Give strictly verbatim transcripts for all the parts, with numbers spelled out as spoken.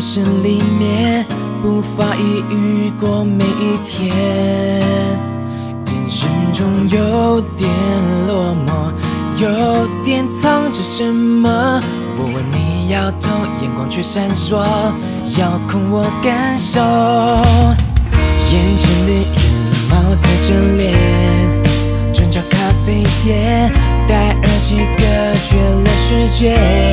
生里面不发一语过每一天，眼神中有点落寞，有点藏着什么。我问你摇头，眼光却闪烁，遥控我感受。眼前的人貌似真脸，转角咖啡店，戴耳机隔绝了世界。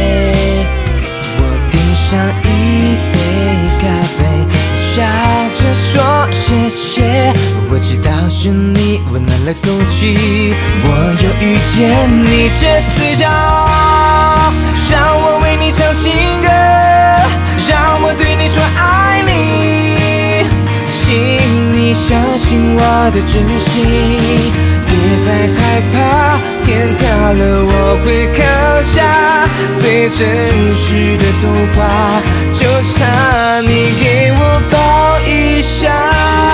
我递上一杯咖啡，笑着说谢谢。我知道是你温暖了空气，我又遇见你，这次骄傲让我为你唱情歌，让我对你说爱你，请你相信我的真心，别再害怕，天塌了我会扛下，最真实的童话，就差你给我抱一下。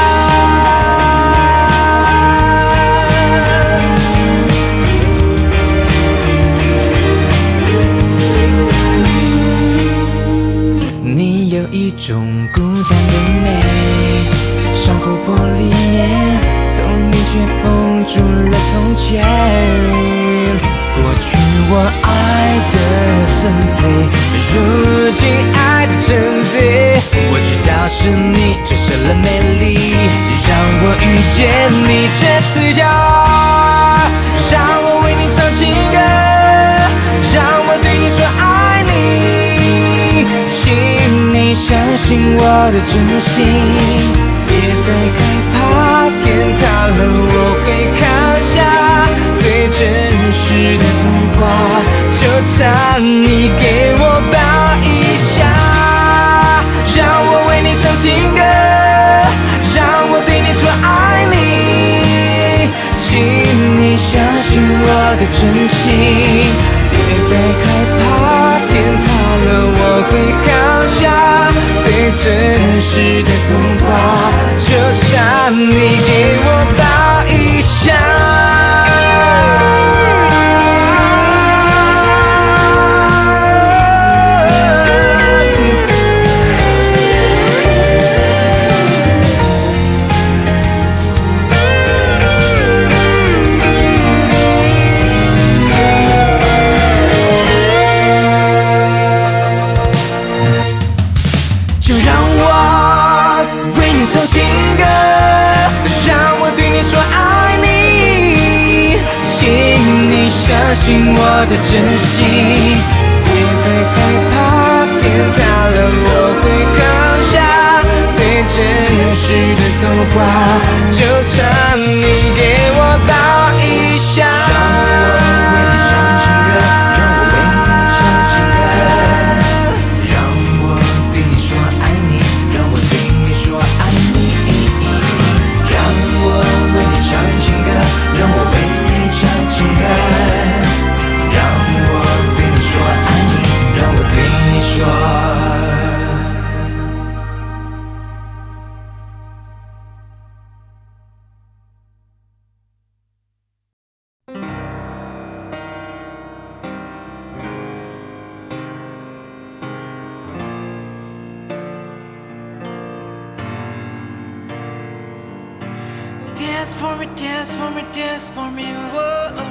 你有一种孤单的美，像琥珀里面透明却封住了从前。过去我爱的纯粹，如今爱的真贼。我知道是你折射了美丽，让我遇见你，这次骄傲让我为你唱情歌，让我对你说爱你，请你相信我的真心，别再害怕，天塌了我会扛下，最真实的童话，就差你给我抱一下，让我为你唱情歌，让我对你说爱你，请你相信我的真心，别再害怕，天塌了我会扛下，最真实的童话，就差你给我抱一下。就让我为你唱情歌，让我对你说爱你，请你相信我的真心，别再害怕，天塌了我会扛下，最真实的童话，就差你给我抱一下。让我为你唱情歌，让我为你唱情歌，让我对你说爱你，让我对你说爱你，让我为你唱情歌，让我为你唱情歌，让我对你说爱你，让我对你说。Dance for me, dance for me, dance for me， 哦，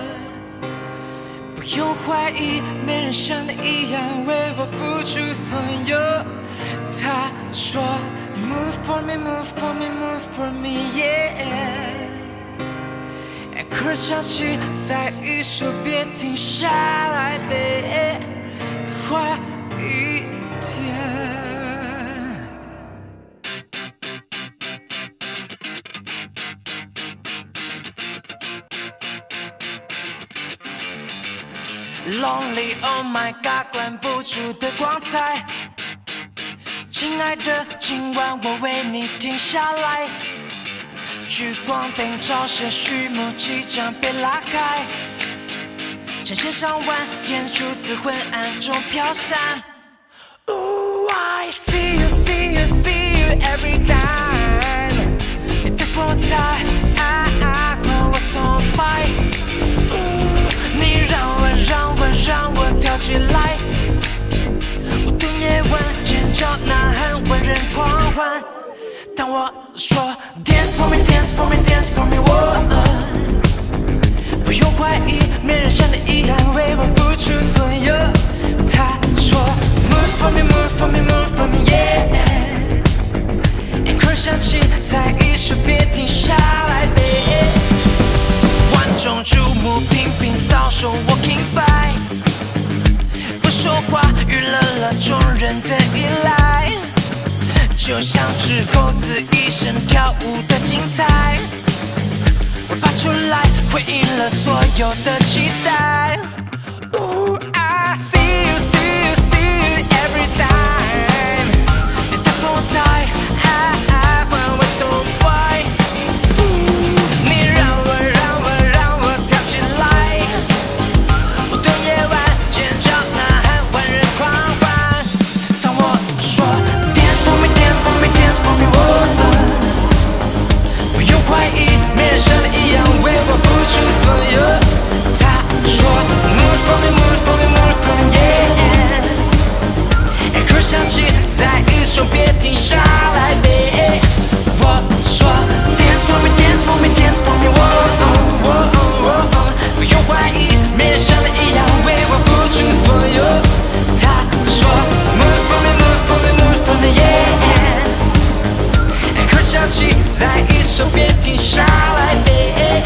不用怀疑，没人像你一样为我付出所有。他说 Move for me, move for me, move for me, yeah。可想起再一说别停下来，别快一点。Lonely, oh my god， 关不住的光彩。亲爱的，今晚我为你停下来。聚光灯照射序幕，即将被拉开。成千上万眼珠子昏暗中飘散。Ooh, I see you, see you, see you every time。你的风采，啊啊，让我崇拜。你让我让我让我跳起来，舞动夜晚，尖叫呐喊，万人狂欢。当我说 Dance for me, dance for me, dance for me， 我不用怀疑，没人像你一样为我付出所有。他说 Move for me, move for me, move for me, yeah。音乐响起，再一首别停下来 ，baby。万众瞩目，频频扫手 ，Walking by。不说话，娱乐了众人的依赖。就像只狗子一生跳舞的精彩，我爬出来回应了所有的期待。Ooh, I see you, see you, see you every time。你的风采，还换我崇拜。你让我让我让我跳起来，舞动夜晚，尖叫呐喊，万人狂欢。当我说 Dance for me, dance for me, dance for me， 我不用怀疑，没人像你一样为我付出所有。他说 Move for me, move for me, move for me, yeah。音乐响起，再一首别停下来 ，baby。我说 Dance for me, dance for me, dance for me， 我不用怀疑，没人像你一样为我付出所有。他说 Move for me, move for me, move for me, yeah。音乐响起，再一首别停下来 ，baby。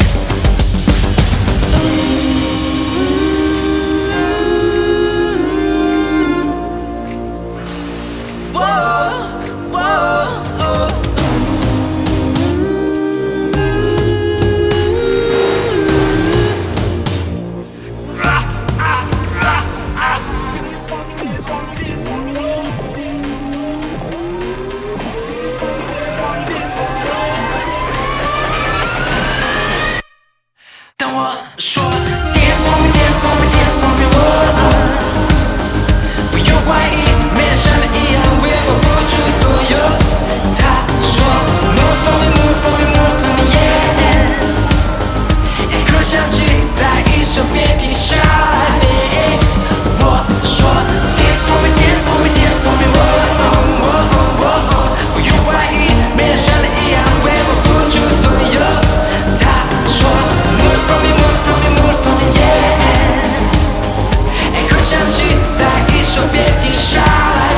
当我说 Dance for me, dance for me, dance for me， 我不用怀疑，没人像你一样为我付出所有。他说 Move for me, move for me, move for me, yeah。音乐响起，再一首别停下来 ，baby。我说 Dance for me, dance for me, dance for me， 我不用怀疑，没人像你一样为我付出所有。他说 Move for me, move for me, move for me, yeah。音乐响起，再一首别停下来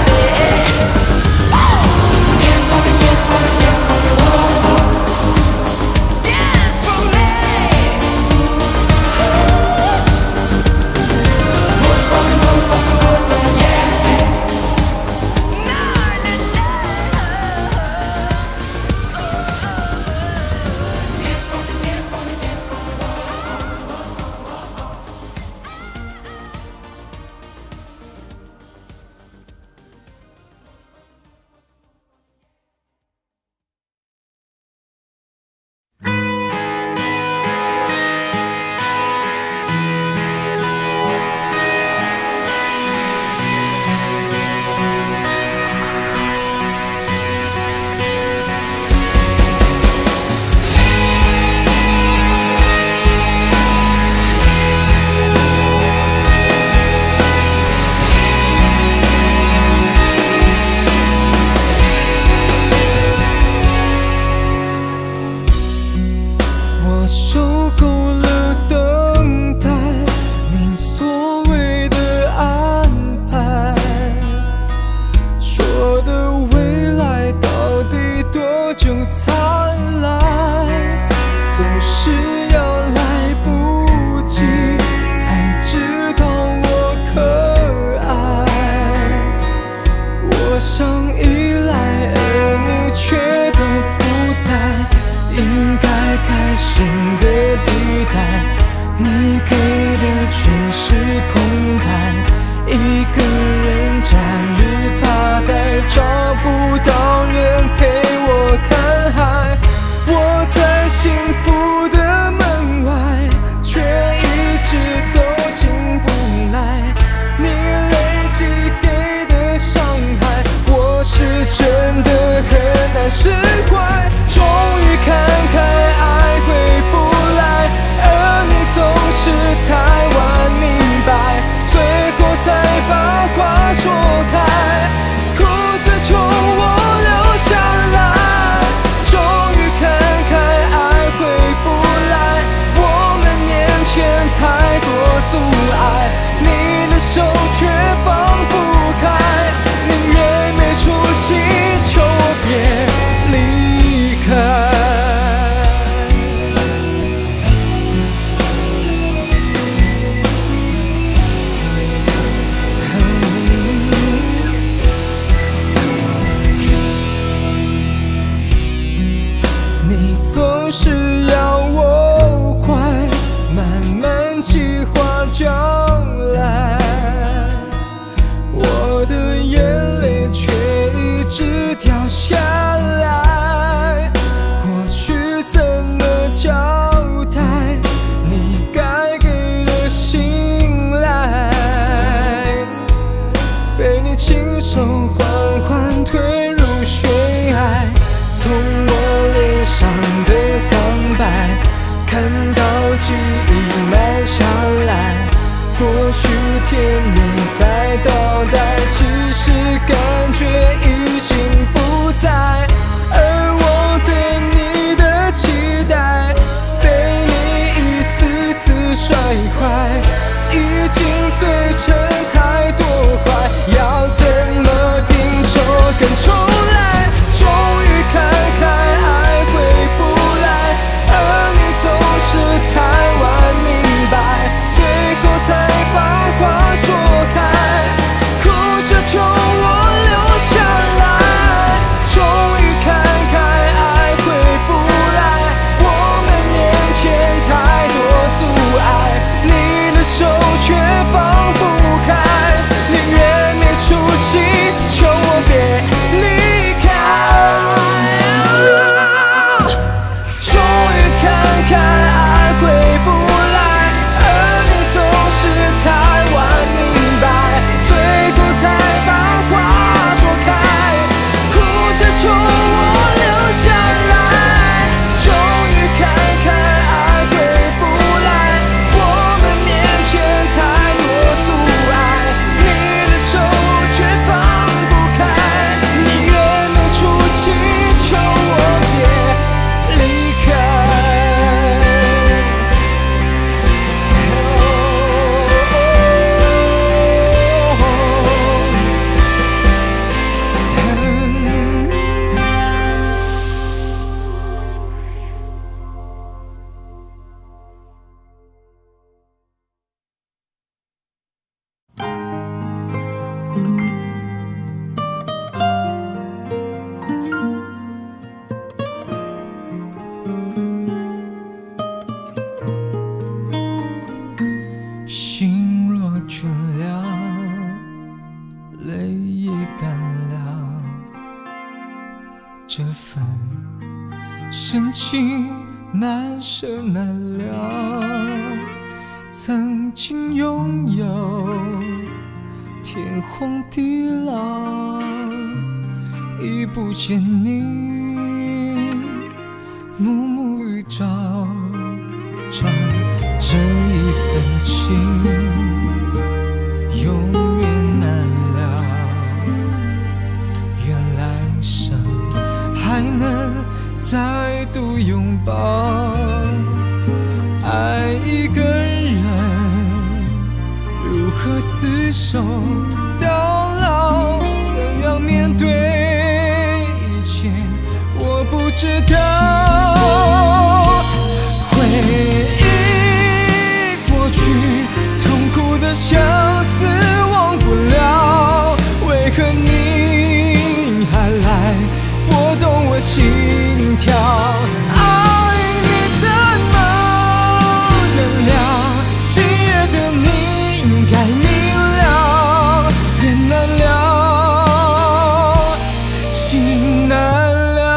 ，baby。Dance for me, dance for me, dance for me， dance for me。Move for me, move for me, move for me, yeah。Na na na。Dance for me, dance for me, dance for me。我受够了等待，你所谓的安排，说的未来到底多久才来？总是要来不及才知道我可爱。我想依赖，而你却都不在，应该开心的地带，你给的全是空白，一个人假日发呆，找不到人陪我看海。我在幸福的看到记忆慢下来，或许甜蜜在倒带，只是感觉已经不在，而我对你的期待被你一次次摔坏，已经碎成太多块，要怎么拼凑跟重来？终于看开，爱回不来，而你总是太晚明白，最后才把话说开，哭着求我留下来。终于看开，爱回不来，我们面前太多阻碍，你的手却放不开，宁愿没出息，求我别离开。终于看开，爱回不来，而你总是太晚明白，最后才把话说开，哭着求我留下来。终于看开，爱回不来，我们面前太多阻碍，你的手却放不开，宁愿没出息，求我别离开。心若倦了，泪也干了，这份深情难舍难了。曾经拥有天荒地老，已不见你，暮暮与朝朝，这一份情永远难了。原来生还能再度拥抱，爱一个人如何厮守到老，怎样面对一切我不知道。回忆过去痛苦的相思忘不了，为何你还来拨动我心跳？爱你怎么能了？今夜的你应该明了，缘难了，情难了。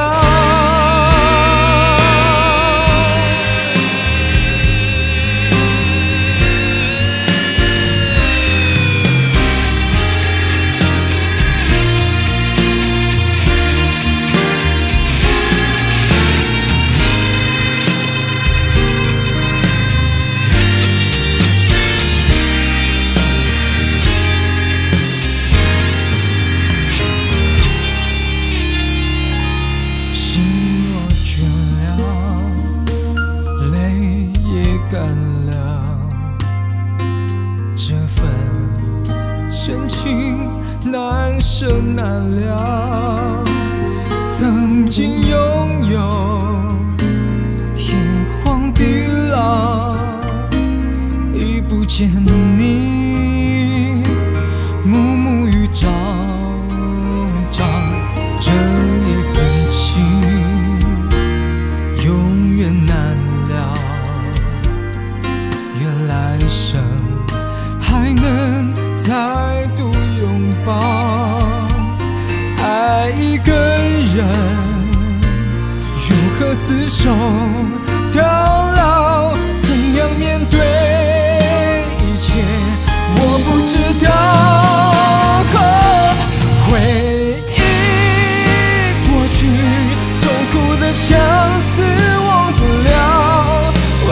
深情难舍难了，曾经拥有天荒地老，已不见你，暮暮与朝朝，这一份情永远难了。原来生还能再度拥抱，爱一个人如何厮守到老，怎样面对一切我不知道。回忆过去痛苦的相思忘不了，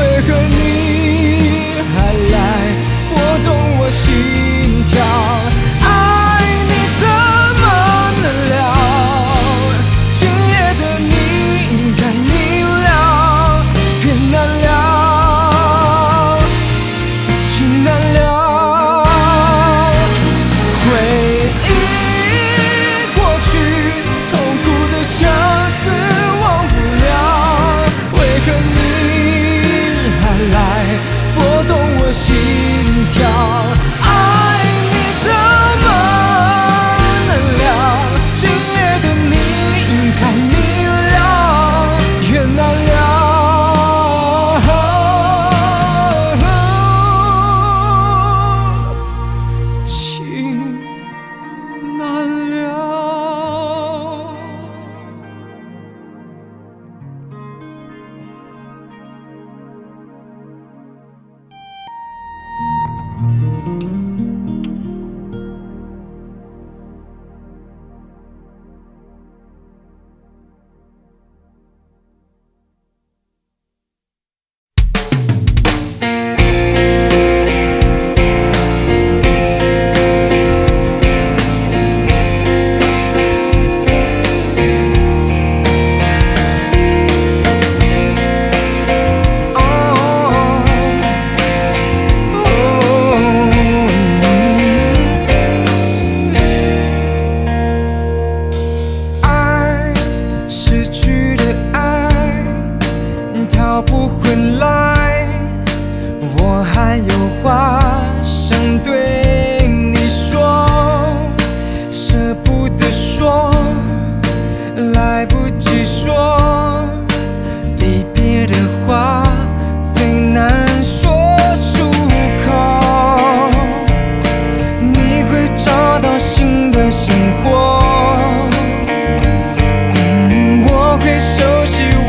来拨动我心跳。爱你怎么能了？今夜的你应该明了，越难了。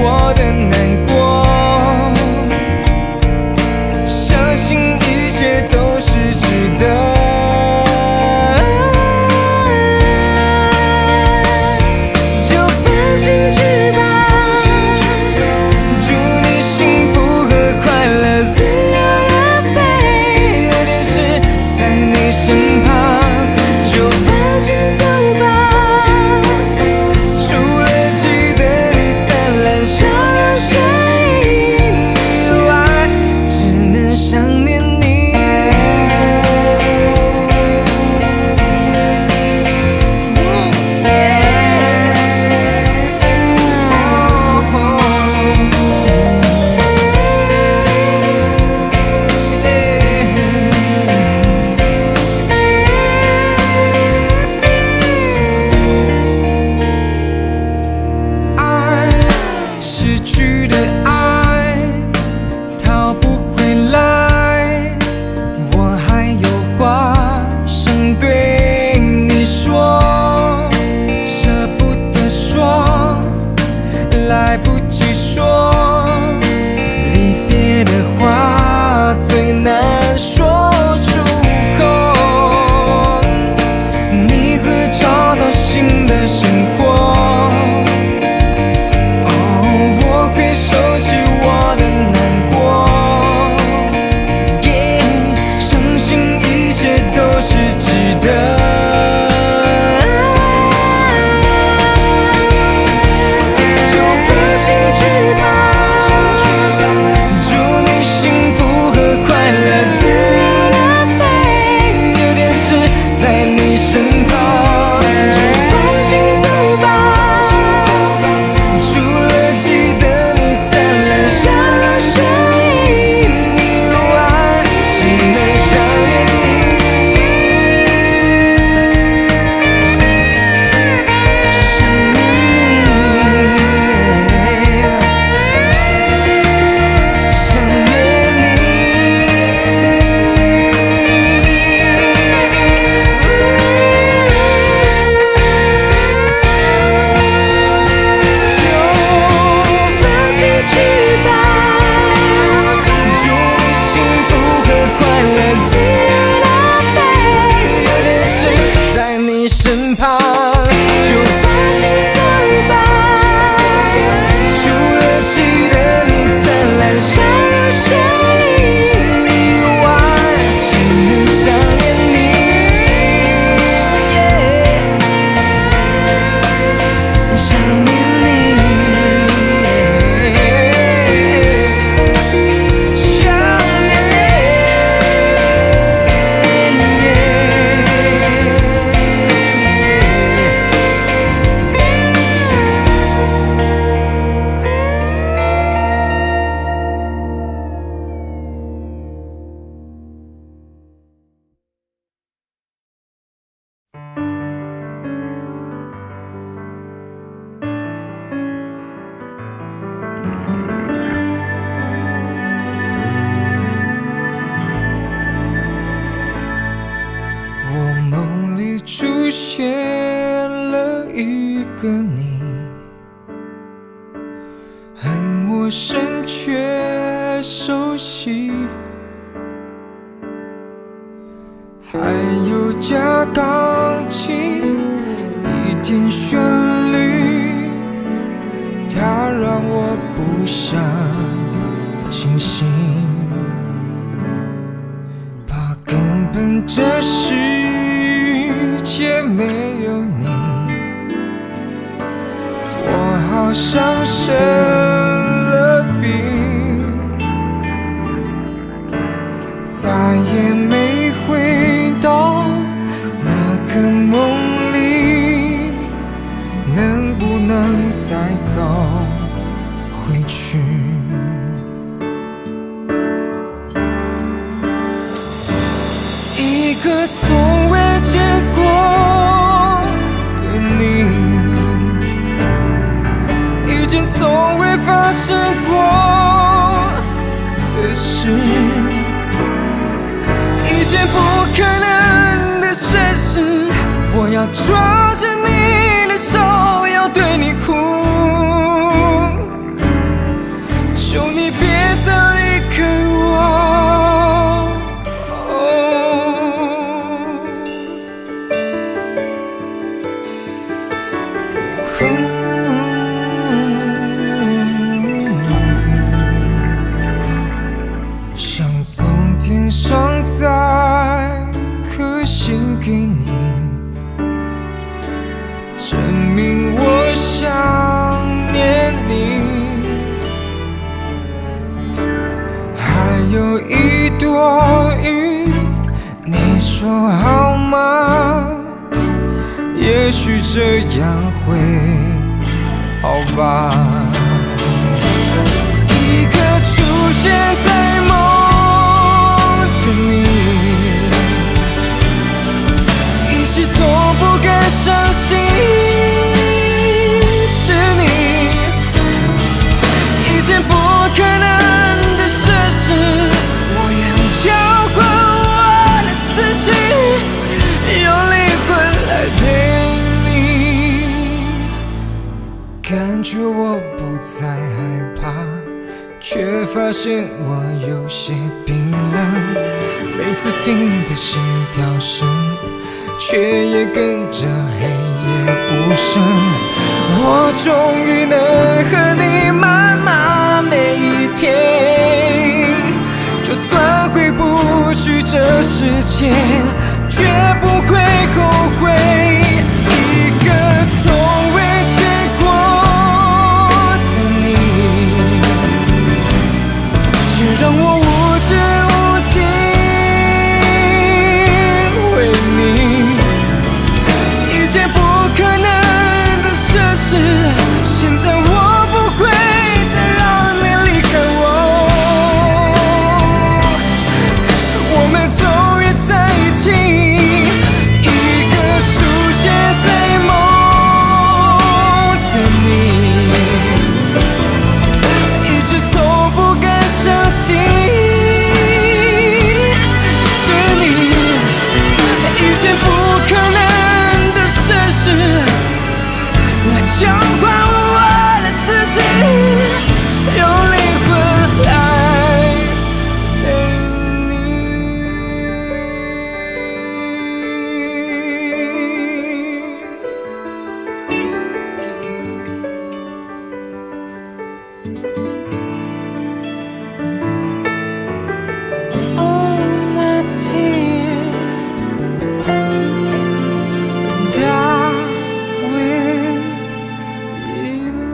相信一切都个你，很陌生却熟悉，还有架钢琴，一点旋律，它让我不想清醒，怕根本这世界没有你，我好像生了病，再也没回到那个梦里，能不能再走回去？一个从未见过的你，一件从未发生过的事，一件不可能的事实。我要抓着你的手，要对你哭，求你别再离开我。想从天上再颗星给你，证明我想念你。还有一朵云，你说好吗？也许这样会好吧。一个出现在梦的你，一直从不敢相信是你，一件不可能的事实。我愿交换我的四季，用灵魂来陪你。感觉我不再害怕，却发现我有些冰冷。每次听的心跳声，却也跟着黑夜无声。我终于能和你慢慢每一天，就算回不去这世界，绝不会后悔。一个从未见过的你，却让我无止无尽为你，一件不可能的事实。现在我不会再让你离开我，我们终于在一起。一个出现在梦的你，一直从不敢相信是你，一件不可能的事实，来交换我的四季，用灵魂来陪你。All my tears die with you.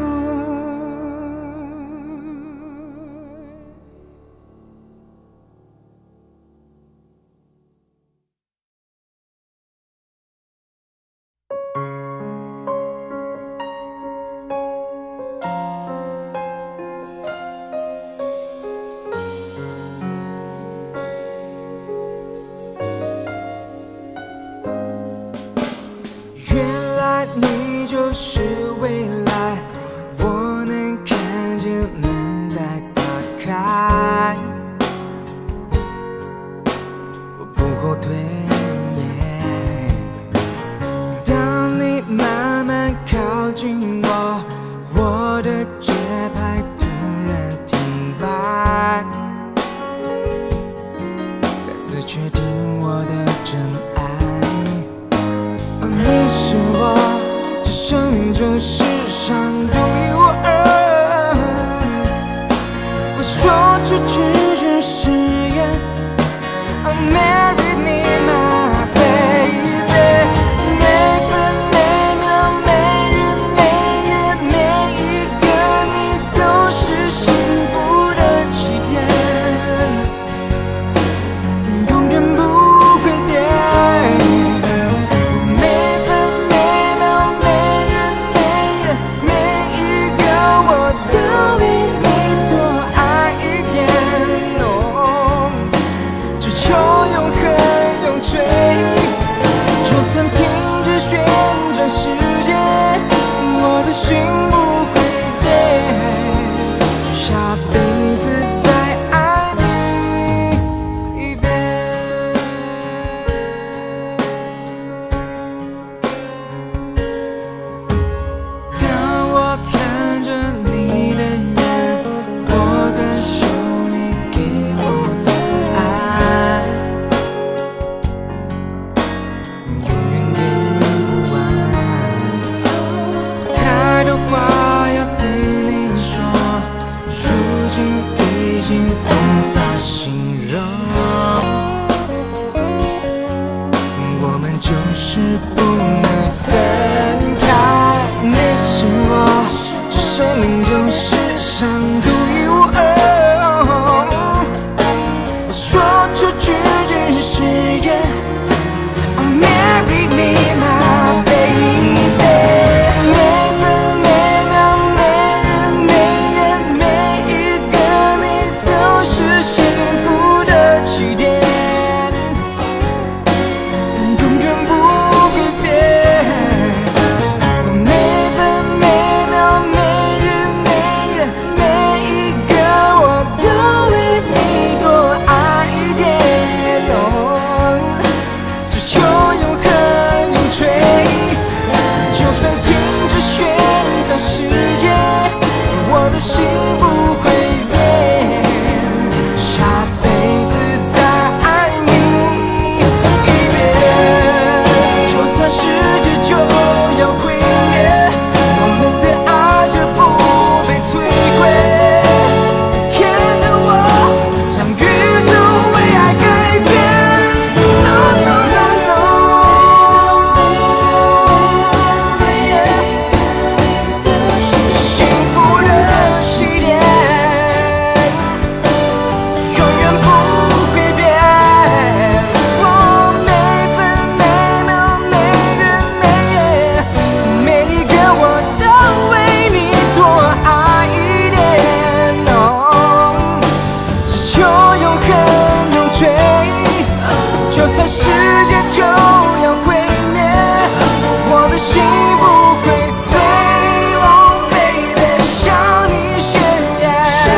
永恒永垂。就算世界就要毁灭，我的心不会碎。Oh baby， 向你宣言，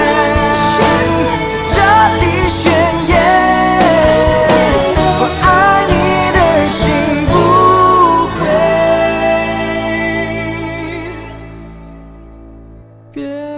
在这里宣言，我爱你的心不会变。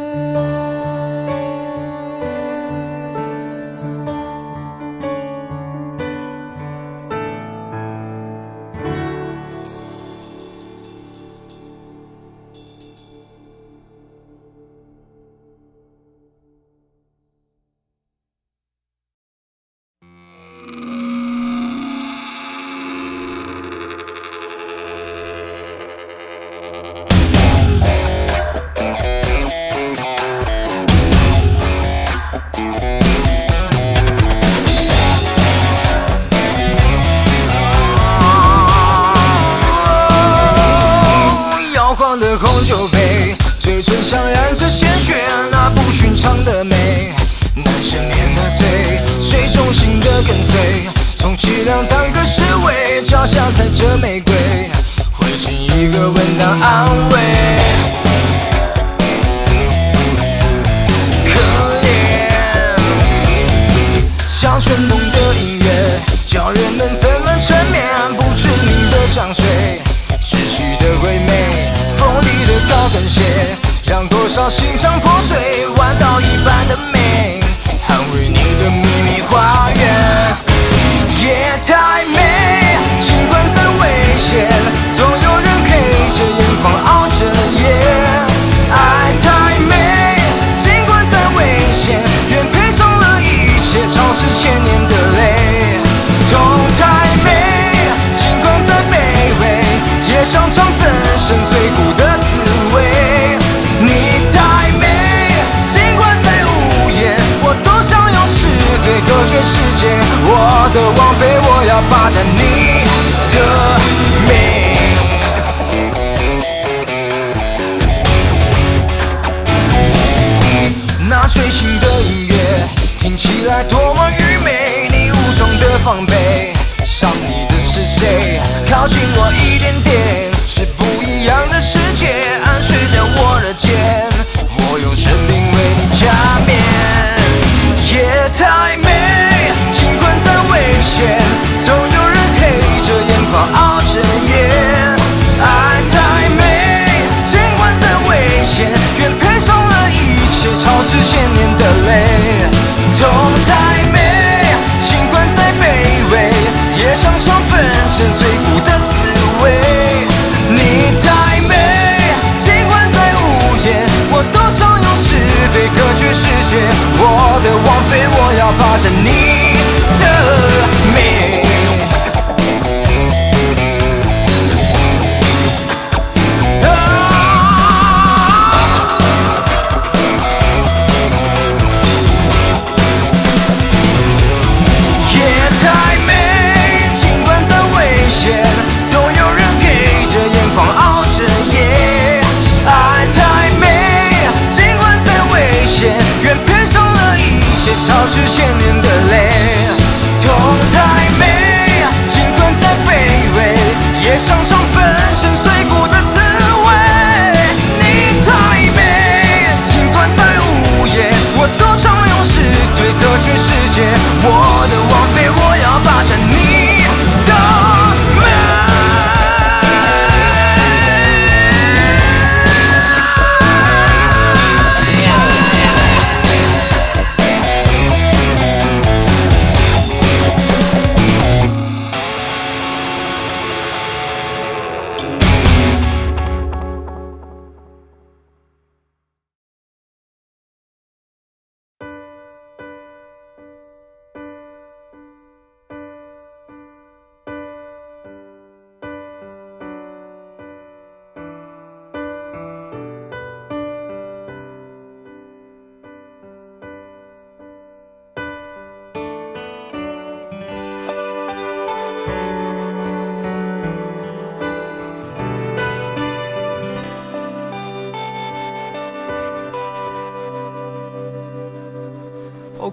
的红酒杯，嘴唇上染着鲜血，那不寻常的美，难赦免的罪，水中心的跟随，从凄凉当个示威，脚下踩着玫瑰，汇成一个吻当安慰。可怜，像蠢动的音乐，叫人们怎么沉眠？不知名的香水，窒息的鬼魅。锋利的高跟鞋，让多少心肠破碎，弯刀一般的美，捍卫你的秘密花园。夜太美，尽管再危险，总有人黑着眼眶熬着夜。爱太美，尽管再危险，愿赔上了一切，超市千年的泪。痛太美，尽管再卑微，也想尝粉身碎骨的滋味。你太美，尽管再无言，我多想用诗对隔绝世界。我的王妃，我要霸占你的美。那最新的音乐听起来多么愚昧，你武装的防备，上你的是谁？靠近我一点点，是不一样的世界，安睡在我的肩，我用生命为你加冕。夜太美，尽管再危险，总有人黑着眼眶熬着夜。爱太美，尽管再危险，愿赔上了一切，超支千年的泪。痛太美，尽管再卑微，也想尝粉身碎骨的滋味。你太美，尽管再无言，我多想用是非隔绝世界。我的王妃，我要霸占你的美。超支千年的泪，痛太美，尽管再卑微，也想尝粉身碎骨的滋味。你太美，尽管再无言，我多想用诗对隔绝世界。我的王妃，我要霸占你的美。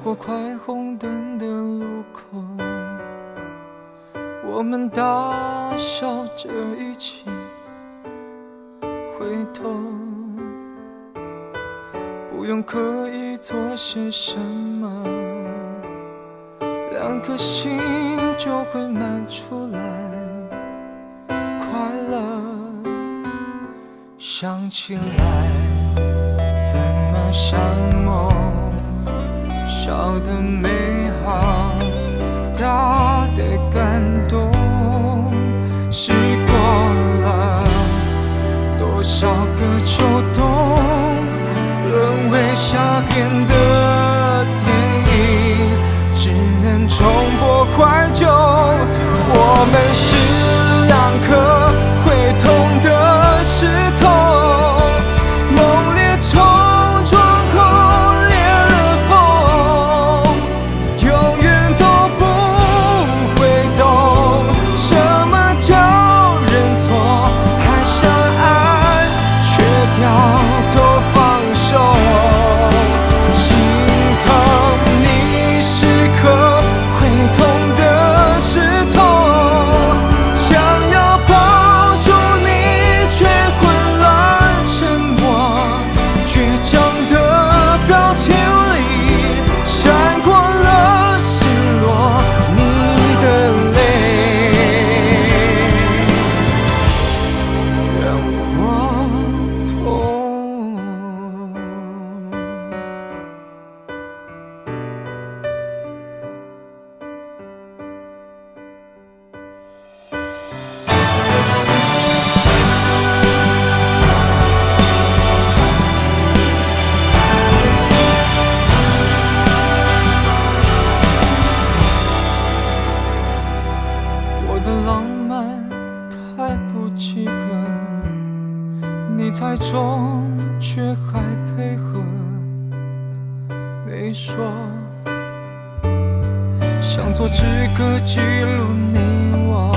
过快红灯的路口，我们大笑着一起回头，不用刻意做些什么，两颗心就会满出来快乐。想起来怎么像梦，小的美好，大的感动，是过了多少个秋冬，沦为下片的电影，只能重播怀旧。我们是两颗会痛的石头，猛烈冲撞后裂了缝，永远都不会懂什么叫认错，还相爱却掉头放手。心疼你是颗会痛的石头，想要抱住你却混乱沉默，倔强的表情里闪过了失落，你的泪让我痛。我的浪漫太不及格，你猜中却还配合没说，想做支歌记录你我，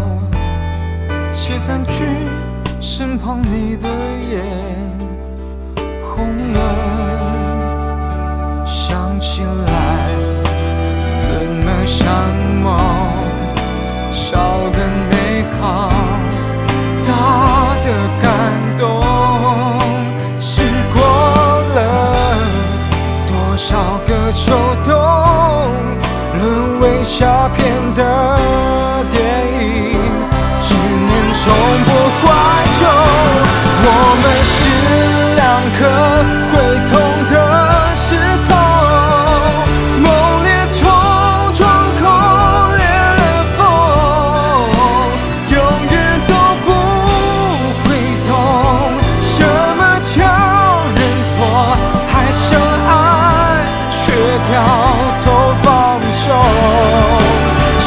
写三句身旁你的眼红了，想起来怎么像梦，小的美好，大的感动，是过了多少个秋冬，沦为下片的电影，只能重播怀旧。我们是两颗会痛的石头，猛烈冲撞后裂了缝，永远都不会懂什么叫认错，还相爱却掉头放手。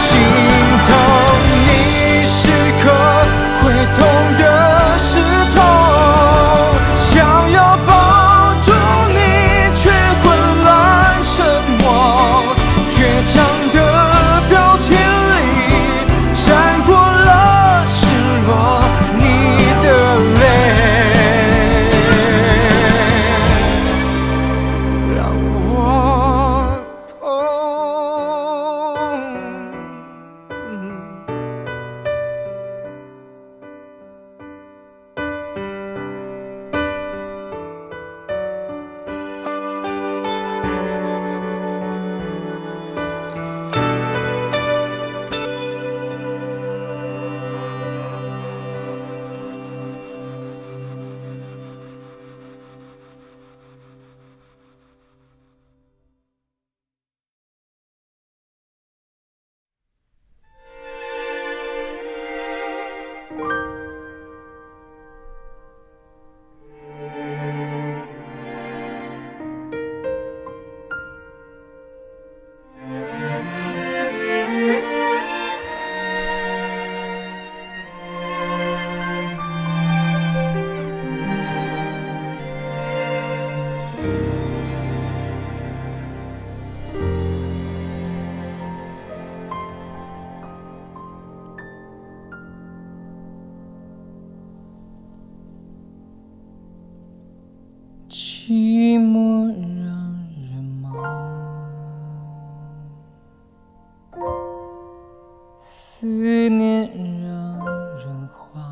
思念让人慌，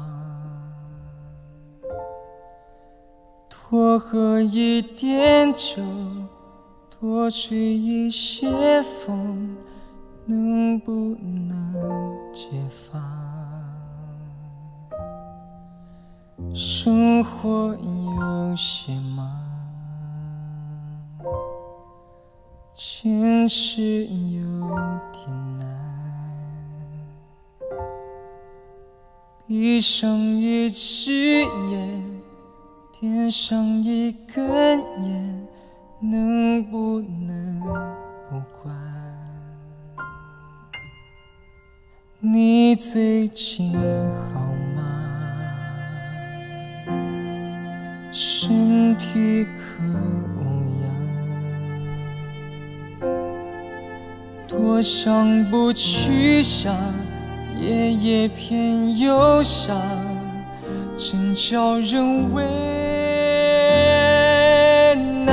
多喝一点酒，多吹一些风，能不能解放？生活有些忙，坚持有点难，闭上一只眼，点上一根烟，能不能不管？你最近好吗？身体可无恙？多想不去想，夜夜偏又想，真叫人为难。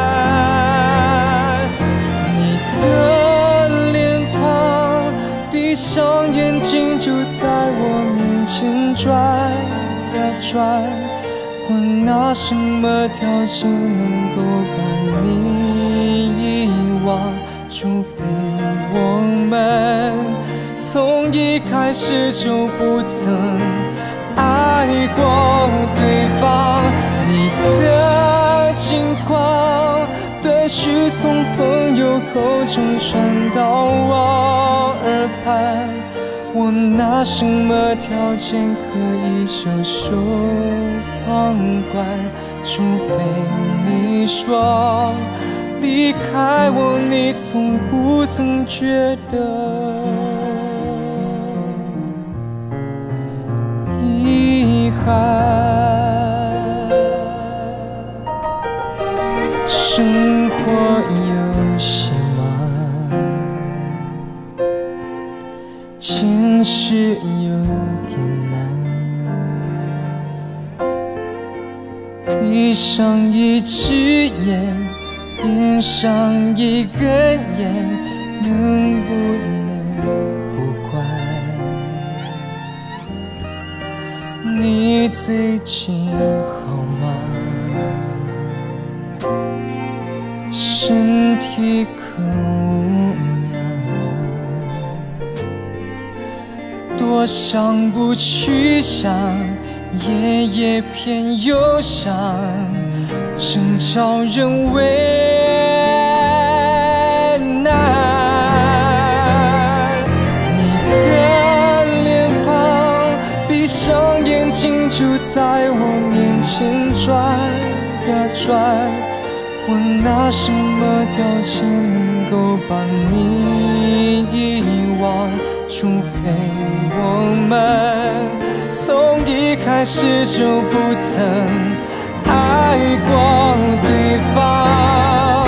你的脸庞，闭上眼睛就在我面前转呀转，我拿什么条件能够把你遗忘？除非我们从一开始就不曾爱过对方。你的近况断续从朋友口中传到我耳畔，我拿什么条件可以袖手旁观？除非你说离开我，你从不曾觉得遗憾。生活有些忙，坚持有点难，闭上一只眼，点上一根烟，能不能不管？你最近好吗？身体可无恙？多想不去想，夜夜偏又想，真叫人为难。你的脸庞，闭上眼睛就在我面前转呀转，我拿什么条件能够把你遗忘？除非我们从一开始就不曾爱过对方。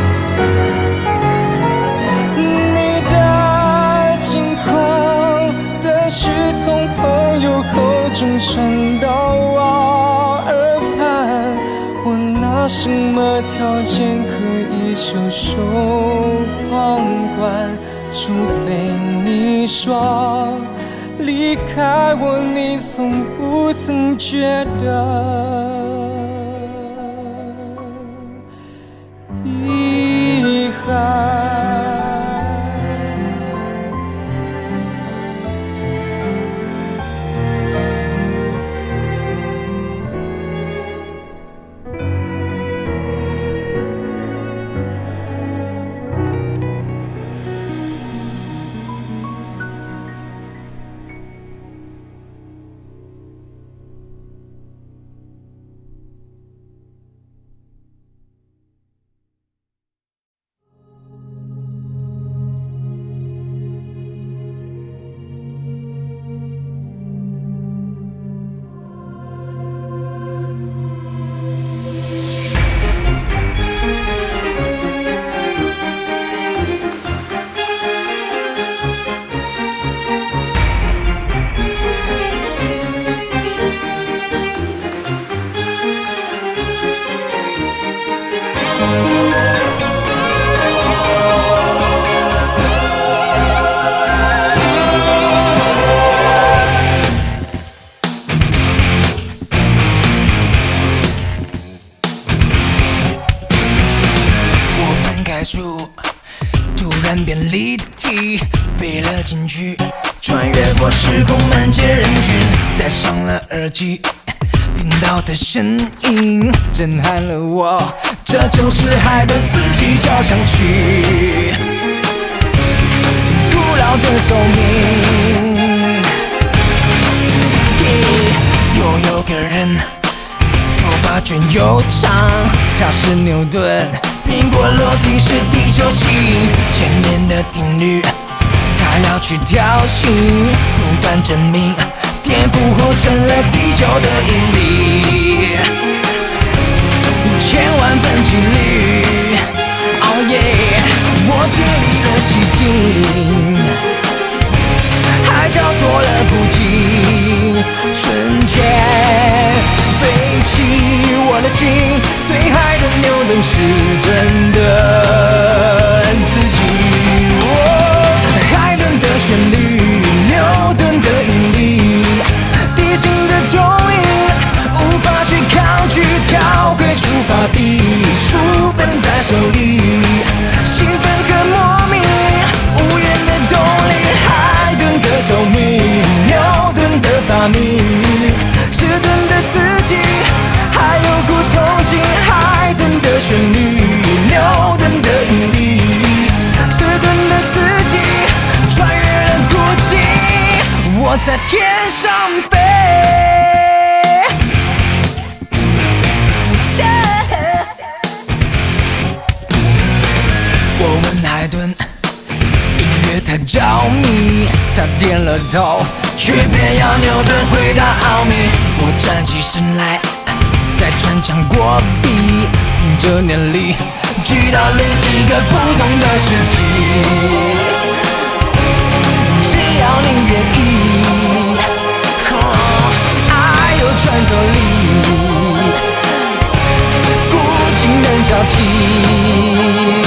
你的近况断续从朋友口中传到我耳畔，我拿什么条件可以袖手旁观？除非你说离开我，你从不曾觉得遗憾。 然变立体，飞了进去，穿越过时空，漫街人群，戴上了耳机，听到的声音震撼了我，这就是海的四季交响曲，古老的奏鸣。又有个人头发卷又长，他是牛顿，苹果落地是地球吸引，前面的定律他要去挑衅，不断证明颠覆后成了地球的引力，千万分几率 Oh yeah， 我经历了寂静，海角错了不惊，瞬间飞起我的心，随海的牛顿是顿的自己。海伦的旋律，牛顿的引力，地心的重力，无法去抗拒，跳回出发地，书本在手里，兴奋和莫名，无言的动力。海顿的奏鸣，牛顿的发明，迟钝的自己，还有股憧憬。海顿的旋律，牛顿的引力，迟钝的自己，穿越了孤寂，我在天上飞。我问海顿，音乐太着迷，他点了头，却偏要牛顿回答奥秘。我站起身来，再穿墙过壁，凭着念力，去到另一个不同的世纪。只要你愿意，哦，爱有穿透力，不仅能交集。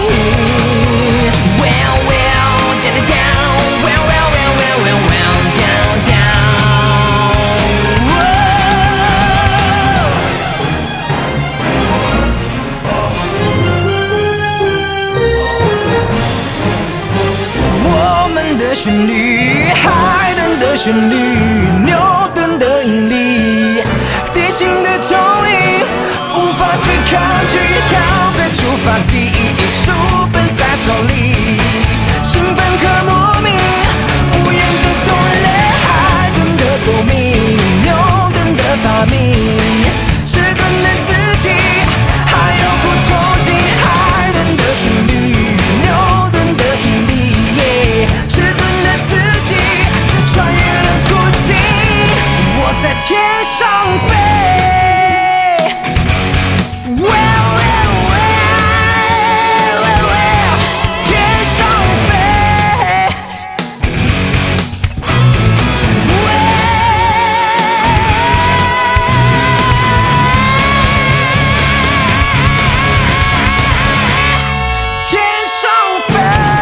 旋律，海伦的旋律，牛顿的引力，地心的重力，无法去抗拒，跳跃出发地，书本在手里，兴奋和莫名，无言的动力。海顿的奏鸣，牛顿的发明，迟钝的自己，还有股憧憬。海顿的旋律，牛顿的引力，迟钝的自己，穿越了孤寂，我在天上飞。Well, well, well, well, well, 天上飞。天上飞。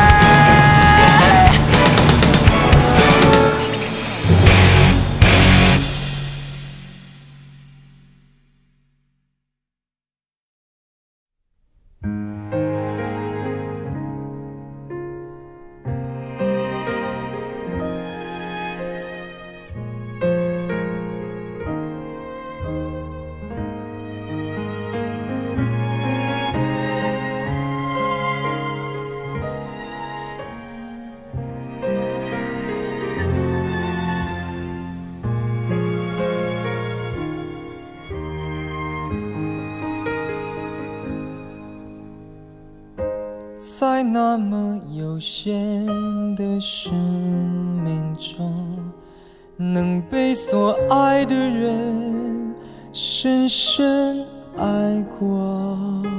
在那么有限的生命中，能被所爱的人深深爱过，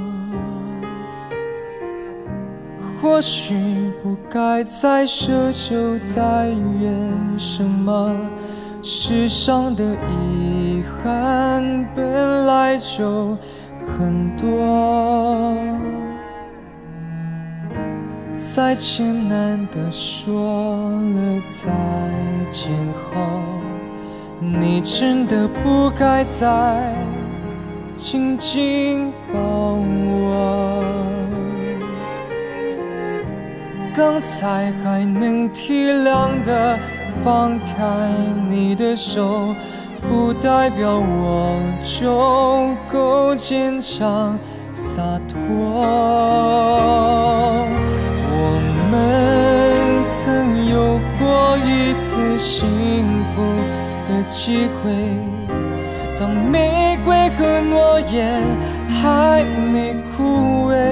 或许不该再奢求再忍什么，世上的遗憾本来就很多，再艰难地说了再见后，你真的不该再紧紧抱我。 刚才还能体谅的放开你的手，不代表我就够坚强洒脱。我们曾有过一次幸福的机会，当玫瑰和诺言还没枯萎，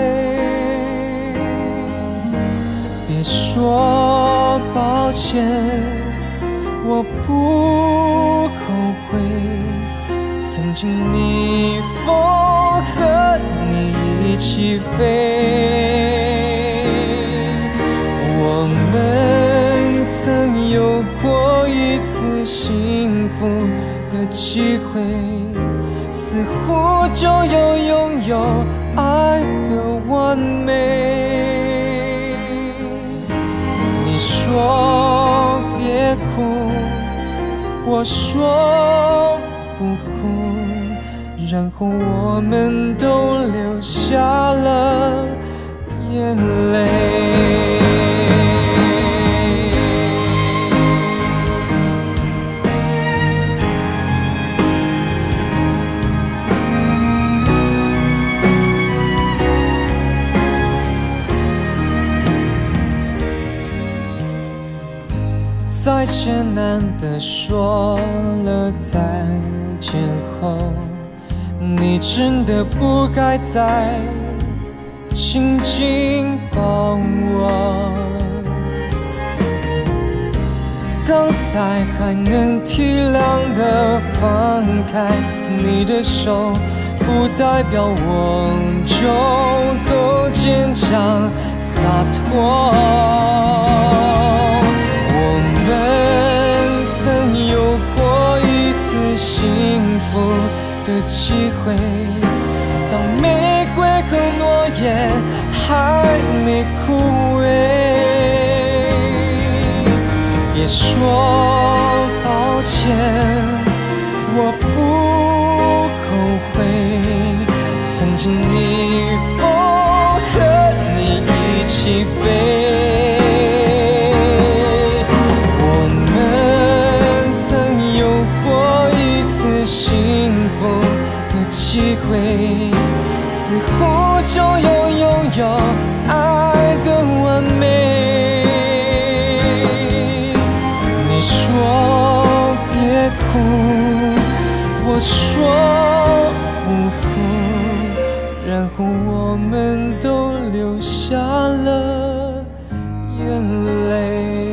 别说抱歉，我不后悔。曾经逆风和你一起飞，我们曾有过一次幸福的机会，似乎就有拥有爱的完美。你说别哭，我说不哭，然后我们都流下了眼泪。再艰难地说了再见后，你真的不该再紧紧抱我。刚才还能体谅地放开你的手，不代表我就够坚强洒脱。我们曾有过一次幸福的机会，当玫瑰和诺言还没枯萎，别说抱歉，我不后悔。曾经逆风和你一起飞，我们曾有过一次幸福的机会，似乎就有拥有爱的完美。你说别哭，我说不哭，然后我们都流下了眼泪。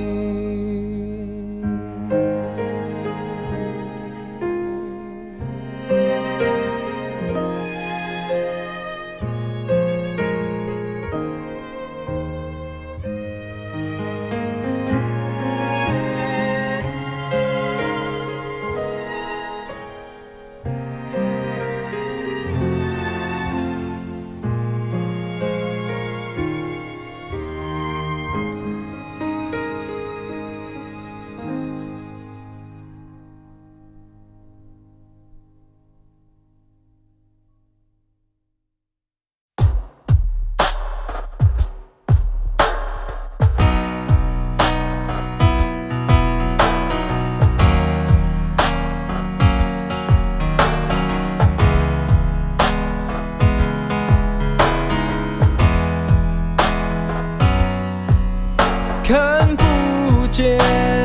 看不见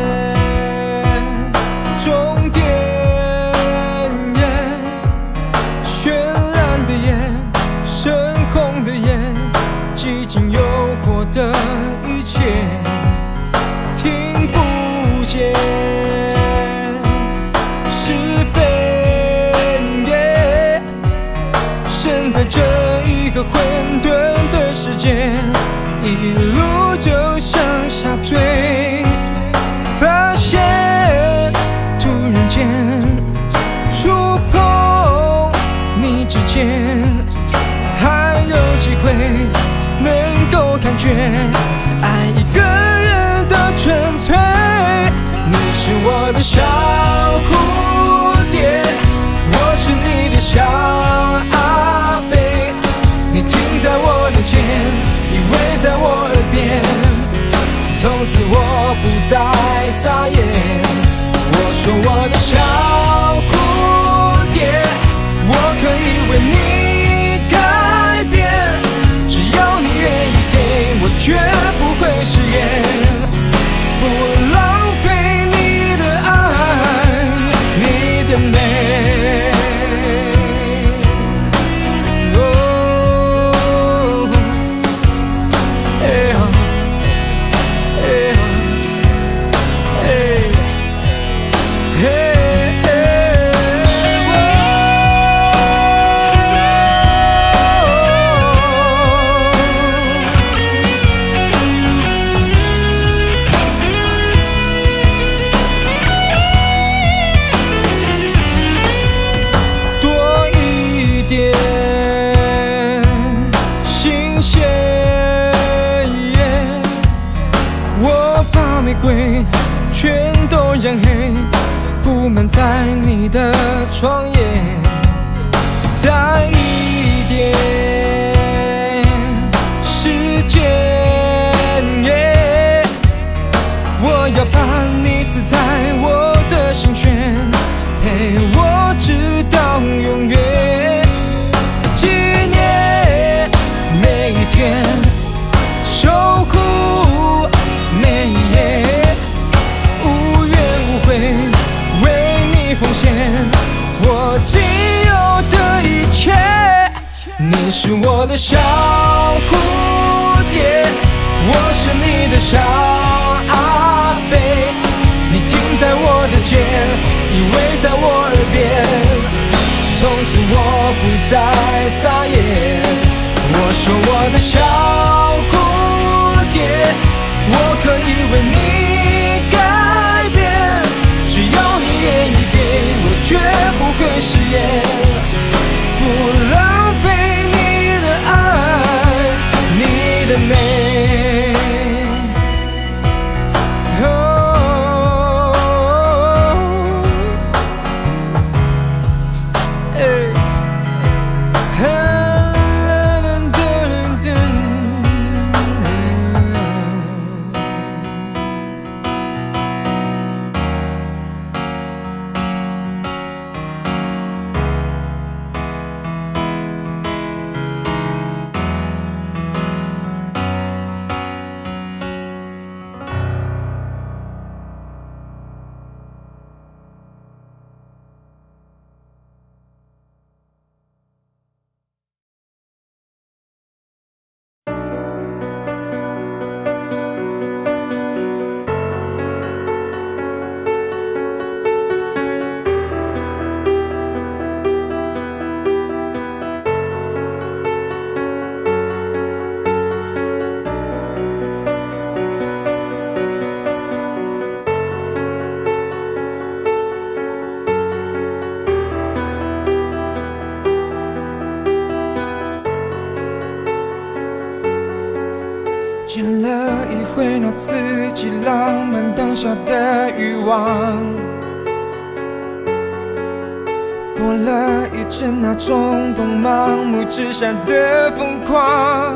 终点，绚烂的眼，深红的眼，几经诱惑的一切，听不见是非，身在这一个混沌的世界，一路就向下坠， 此我不再撒野。我说我的小蝴蝶，我可以为你改变，只要你愿意给我，绝不会食言，不浪费你的爱，你的美。全都染黑，布满在你的窗沿。再一点时间，我要把你刺在我的心弦，陪我直到永远。纪念每一天，守护每一夜，为你奉献我仅有的一切。你是我的小蝴蝶，我是你的小阿贝。你停在我的肩，依偎在我耳边，从此我不再撒野。我说我的小蝴蝶，我可以为你改变，只要你愿意给我，绝不会食言，不浪费你的爱，你的美。见了一回那刺激浪漫当下的欲望，过了一阵那冲动盲目之下的疯狂，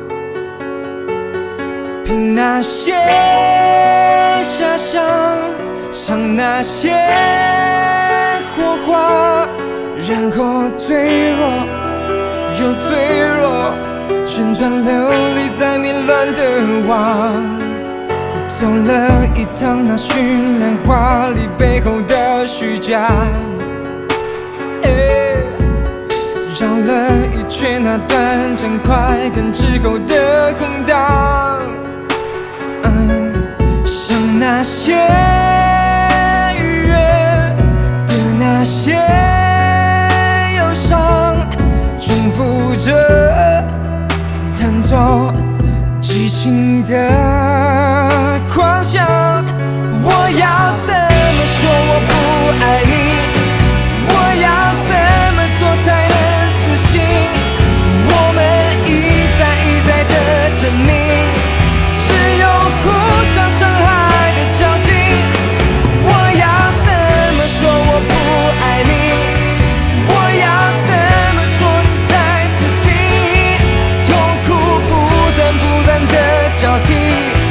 凭那些遐想，想那些火花，然后脆弱又脆弱，旋转流离在迷乱的网，走了一趟那绚烂华丽背后的虚假，绕了一圈那短暂快感之后的空荡，嗯，像那些愉悦的那些忧伤，重复着弹奏激情的狂想。我要怎么说我不爱你？我要怎么做才能死心？我们一再一再的证明，只有互相伤害的交集。我要怎么说我不爱你？我要怎么做你才死心？痛苦不断不断的交替。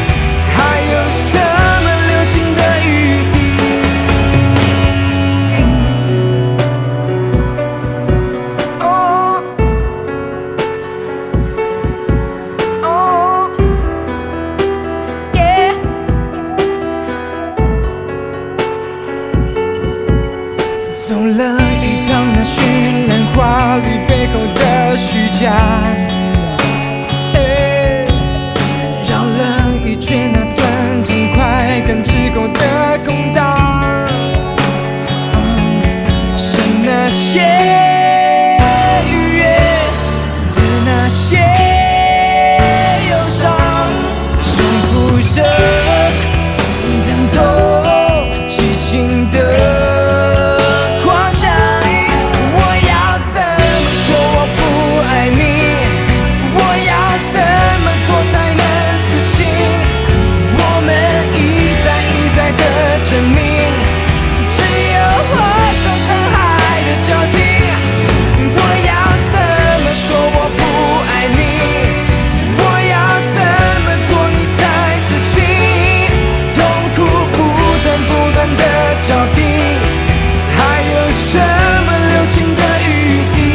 不舍，弹奏激情的狂想。我要怎么说我不爱你？我要怎么做才能死心？我们一再一再的证明，只有火烧伤害的交集。我要怎么说我不爱你？我要怎么做你才死心？痛苦不断不断的交替，还有什么留情的余地？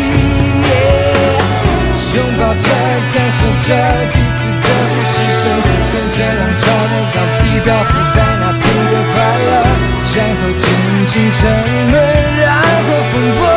yeah、 拥抱着，感受着彼此的呼吸声，随着浪潮的高低漂浮在那片的快乐，然后轻轻沉沦，然后风波。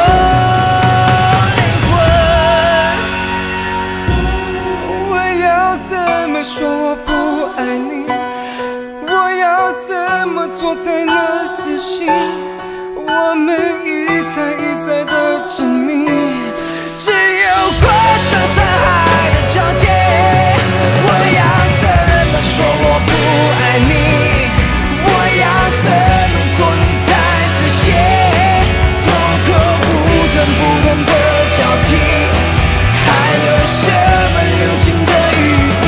说我不爱你，我要怎么做才能死心？我们一再一再的证明，只有过伤伤害的交界。我要怎么说我不爱你？我要怎么做你才实现？痛苦不断不断的交替，还有什么留情的余地？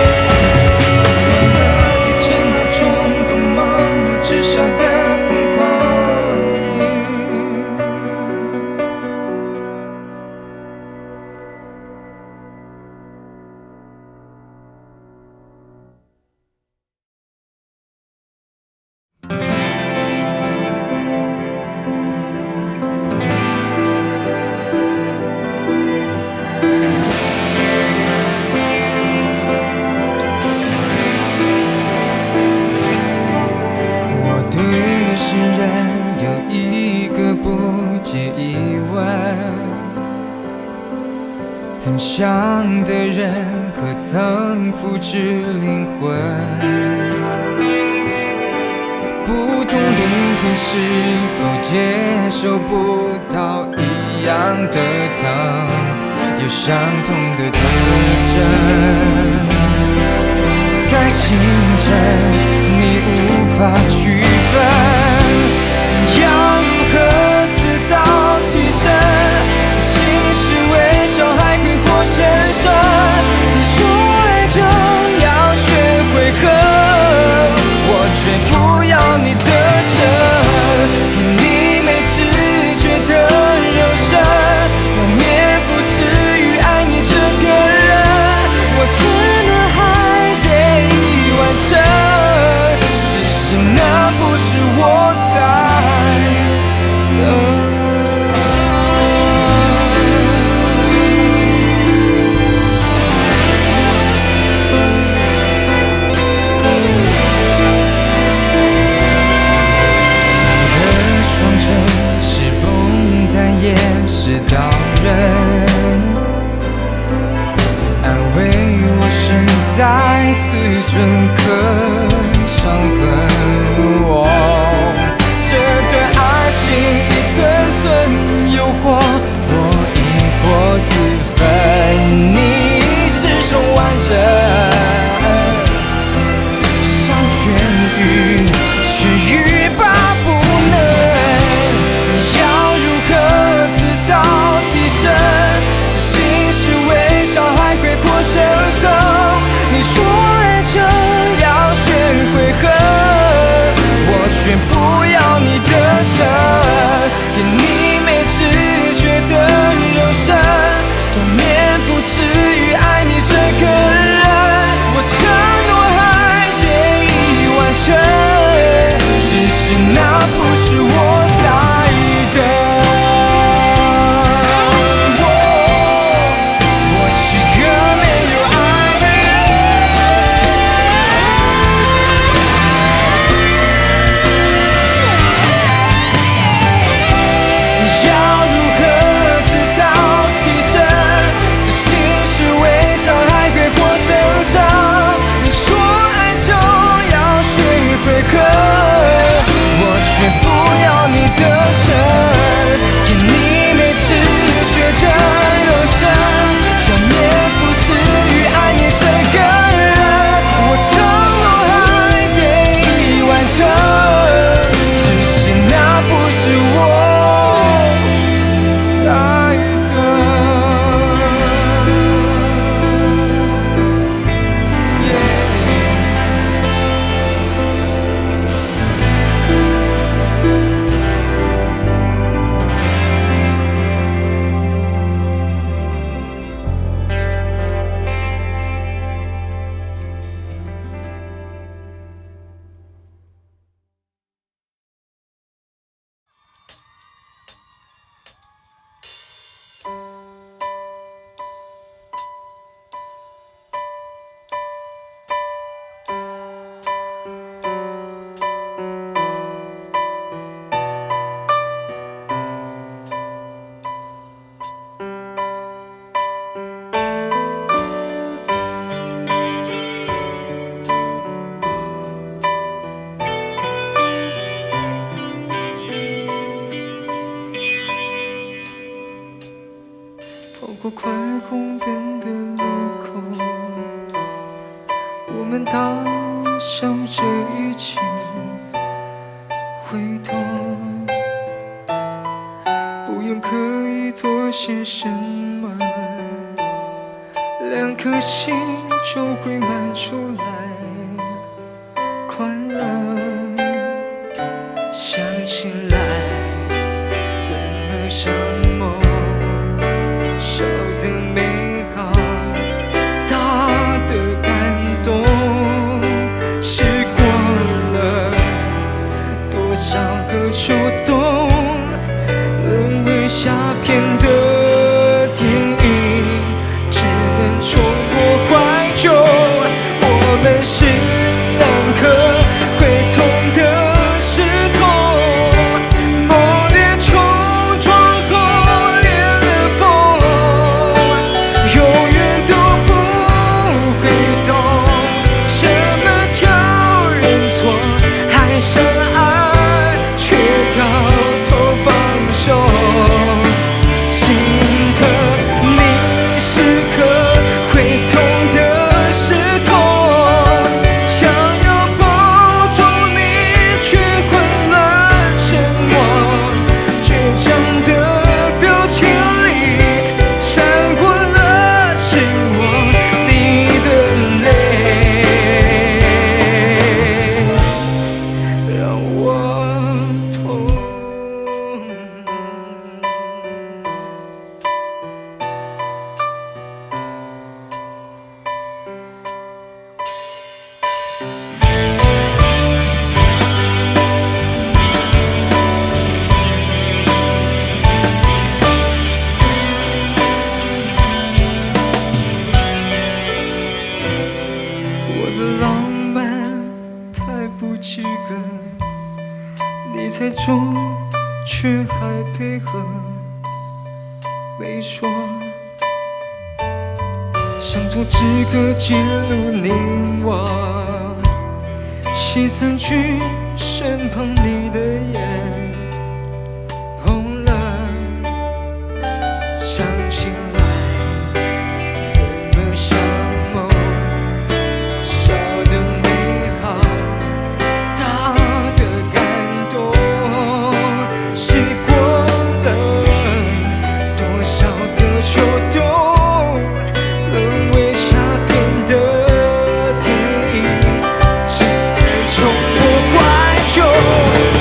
很像的人，可曾复制灵魂？不同灵魂是否接受不到一样的疼？有相同的特征，在清晨你无法区分。 要如何制造提升？此心是微笑，还会活生生。你说爱就要学会喝，我却不要你的真，给你没知觉的肉身，我免复制于爱你这个人，我真的还得完成，只是那不是我在。 是刀刃，安慰我身在自尊刻伤痕。哦，这段爱情一寸寸诱惑，我因祸自焚，你始终完整。想痊愈，却欲罢不能。 此心是微笑，还会活生生。你说。 快红灯的路口，我们大笑着一起回头，不用刻意做些什么，两颗心就会满出来快乐。想起来怎么像梦，小的美好，大的感动，试过了多少个秋冬，沦为下片的电影，只能冲破怀旧。我们是两颗会痛的石头，猛烈冲撞后裂了缝，永远都不会懂什么叫认错，还相爱却掉头放手。心疼你是颗会痛的石头，想要抱住你却混乱沉默，倔强的表情里闪过了是我你的泪，让我痛。我的浪漫太不及格，你猜中却还配合，没说想做纸歌记录你我，写三句身旁你的眼红了。想起来怎么像梦，小的美好，大的感动，试过了多少个秋冬，沦为下片的电影，只能冲破怀旧。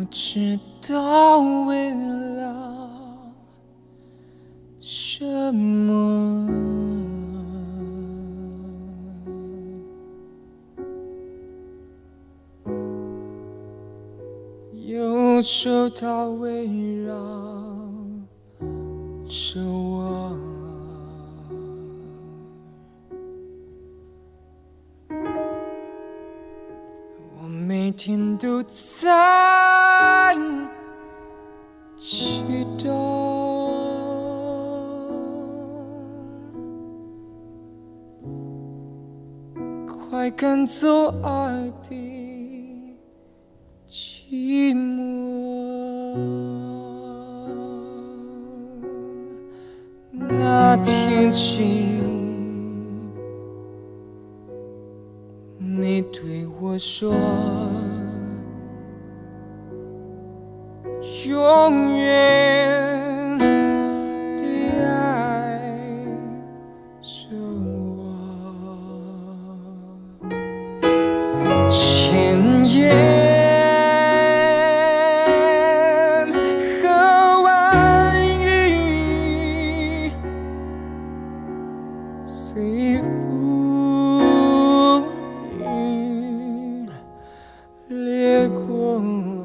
知道为了什么，忧愁它围绕着我，我每天都在祈祷，快赶走爱的寂寞。那天起，你对我说，永远的爱着我，千言和万语随风雨掠过，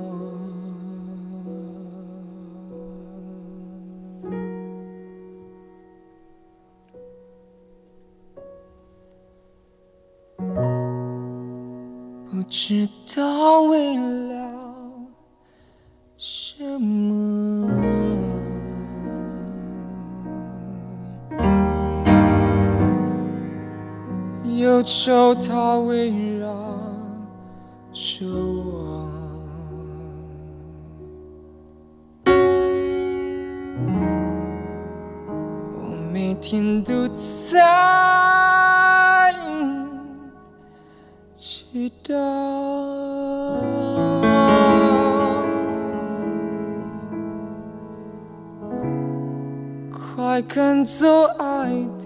不知道为了什么，忧愁它围绕着我，我每天都在祈祷，快赶走爱的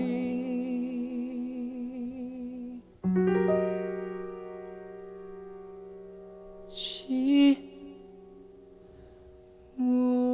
寂寞。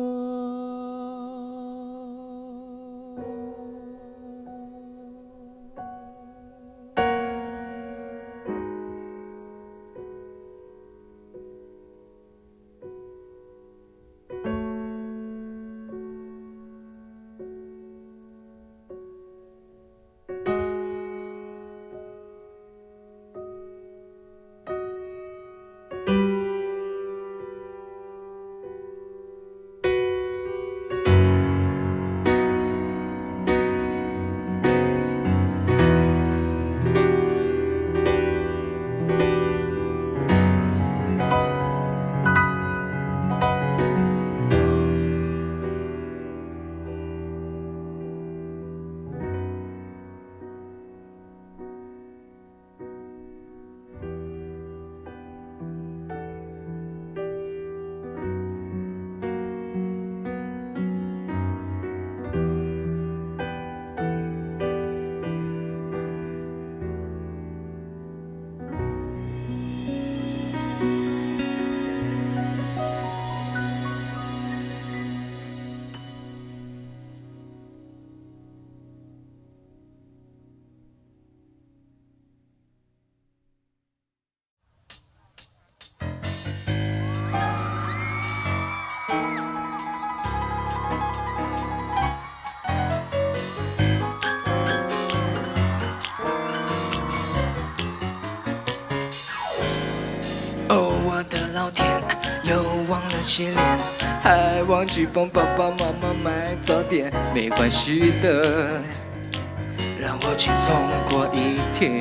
哦，我的老天，又忘了洗脸，还忘记帮爸爸妈妈买早点。没关系的，让我轻松过一天。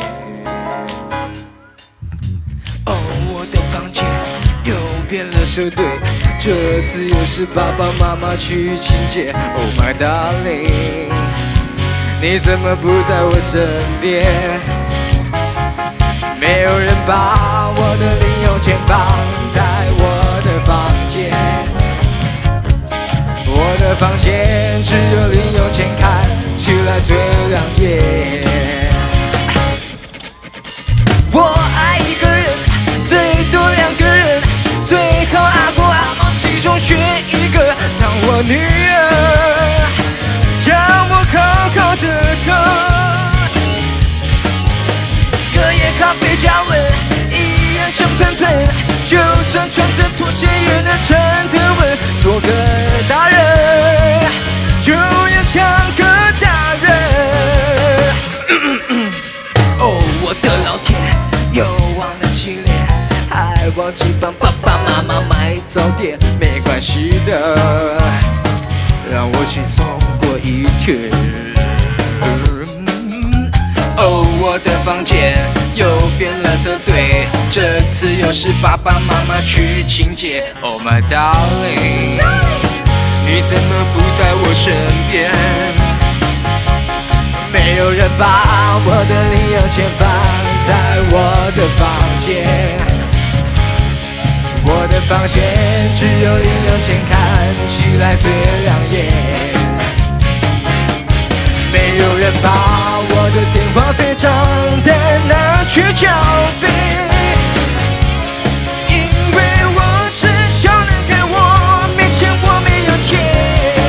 哦，我的房间又变了手对，这次又是爸爸妈妈去清洁。Oh my darling， 你怎么不在我身边？没有人把我的零用钱放在我的房间，我的房间只有零用钱看起来最亮眼。我爱一个人，最多两个人，最好阿公阿我女儿，让我好好的疼。隔夜咖啡加温，一样香喷喷，就算穿着拖鞋也能站得稳。做个大人，就要像个大人。哦，我的老天，又忘了洗脸，还忘记帮爸爸妈妈买早点。没关系的，让我轻松过一天。哦，我的房间又变垃圾堆，这次又是爸爸妈妈去清洁。Oh my darling， 你怎么不在我身边？没有人把我的零用钱放在我的房间，我的房间只有零用钱看起来最亮眼。没有人把我的电话费账单拿去缴费，因为我是小男孩，我没钱，我没有钱。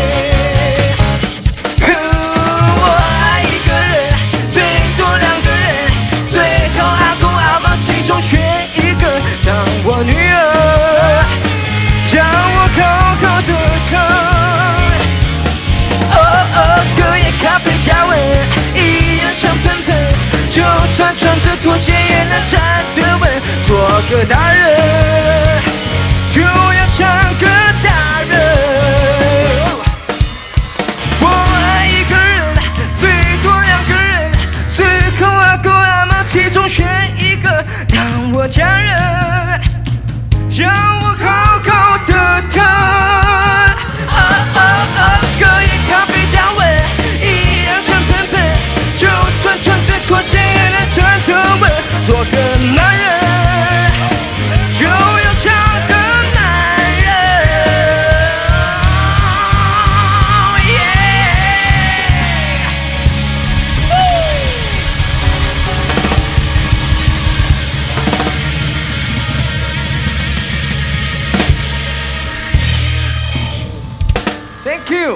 我爱一个人，最多两个人，最后阿公阿嬷其中选一个当我女儿，让我好好的疼。哦哦，隔夜咖啡加温，一样香喷喷，就算穿着拖鞋也能站得稳。做个大人，就要像个大人。我爱一个人，最多两个人，最后阿公阿嬷其中选一个当我家人，让我好好的疼。哦哦哦，隔夜咖啡加温，一样香喷喷，就算穿着拖鞋也能站得稳。做个男人，就要像个男人。Thank you。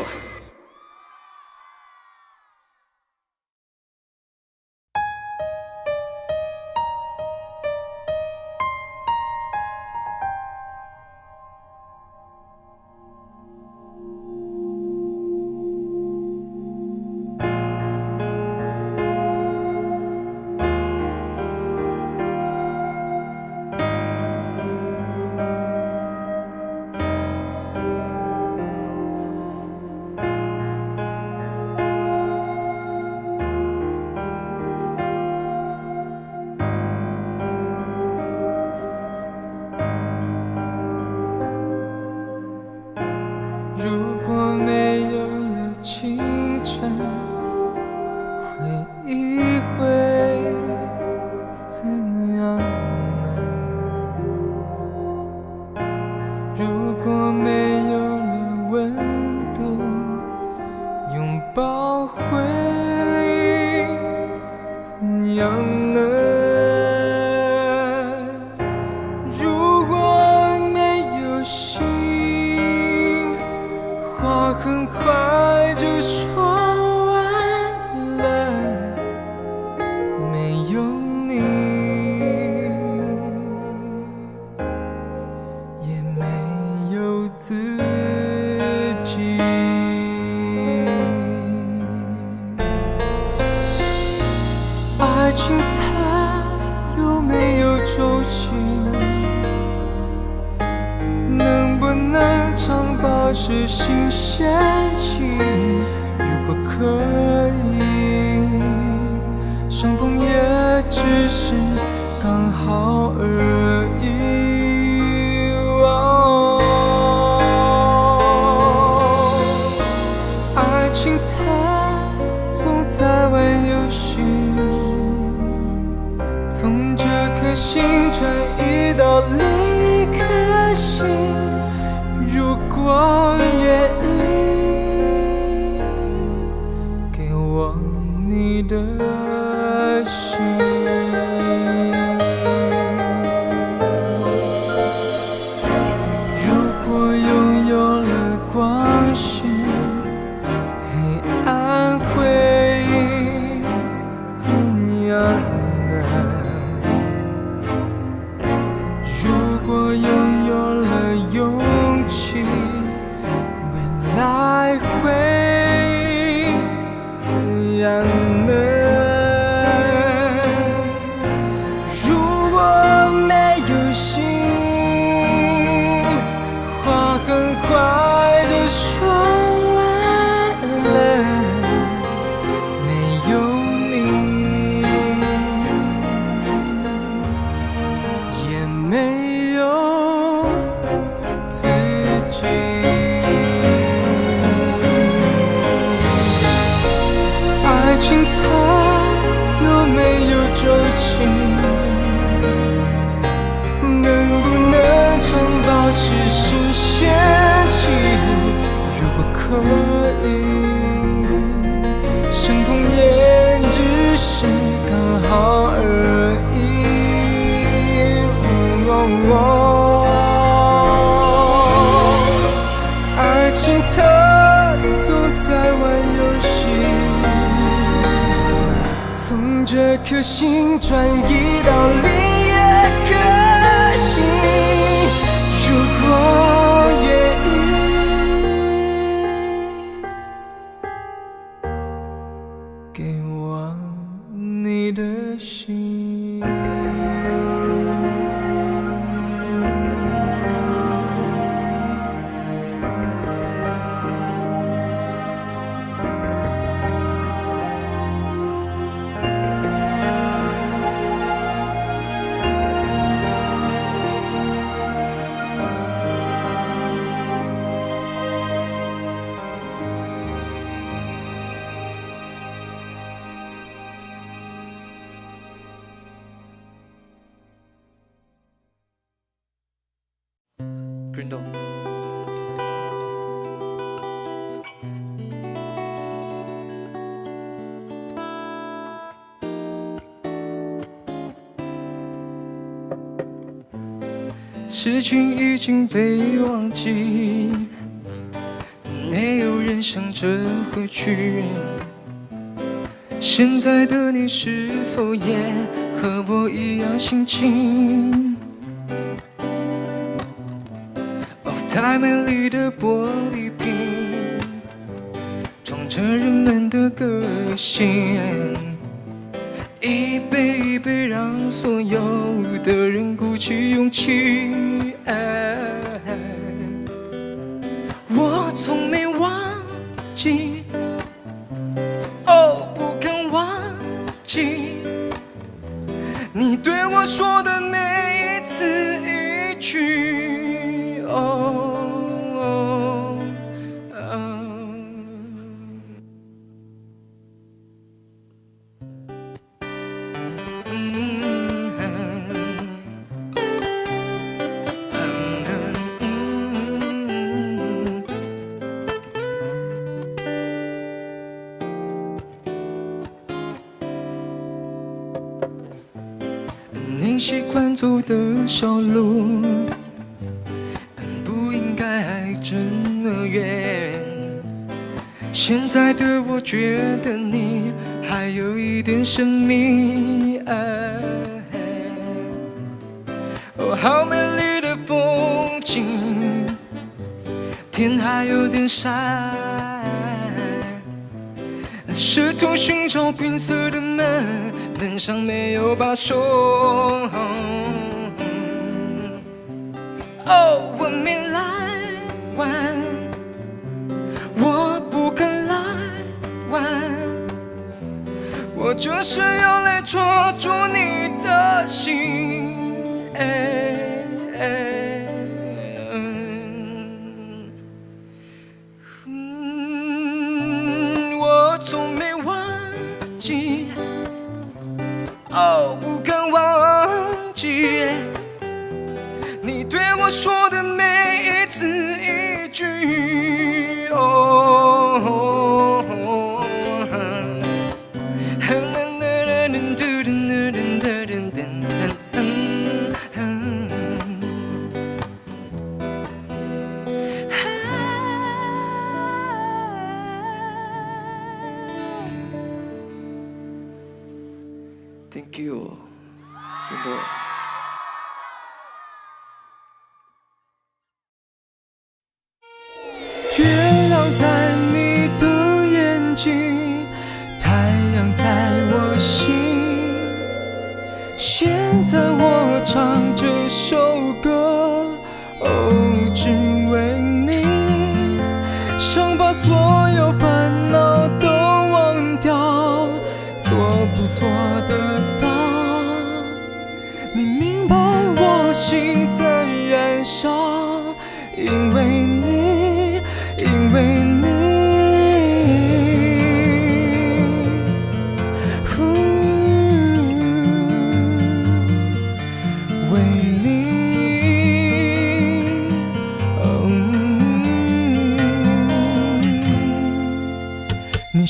如果没有了青春，回忆会怎样呢？如果没有了温度，拥抱会怎样呢？如果没有心，话很快就说完了，没有你，也没有自己。爱情它有没有周期？能不能常保持新鲜情？如果可以，伤痛也只是刚好而已。哦，爱情它总在玩游戏，从这颗心转移到另一颗心。如果愿意给我你的心，如果拥有了光线， 爱情它有没有周期？能不能常保持新鲜气？如果可以，相同也只是刚好而已。哦哦爱情它总在玩游戏，从这颗心转移到另一颗心。如果愿意，给我你的心。 Green Dog。 事情已经被忘记，没有人想着回去。现在的你是否也和我一样心情？哦，太美丽的玻璃瓶，装着人们的个性。一杯一杯让所有的人鼓起勇气。我从没忘记，哦，不肯忘记你对我说的每一字一句。哦哦哦你习惯走的小路，不应该还这么远。现在的我觉得你还有一点神秘。哦，好美丽的风景，天还有点闪。试图寻找pin色的门，门上没有把手。哦，我没来玩，我不肯来玩，我就是要来抓住你的心。哎哎嗯嗯，我从没忘记，哦，不肯忘记你对我说的每一字一句。哦，Thank you， 真的。月亮在你的眼睛，太阳在我心。现在我唱这首歌，哦，只为你，想把所有烦恼都忘掉，做不做得到？你明白我心在燃烧，因为你，因为你。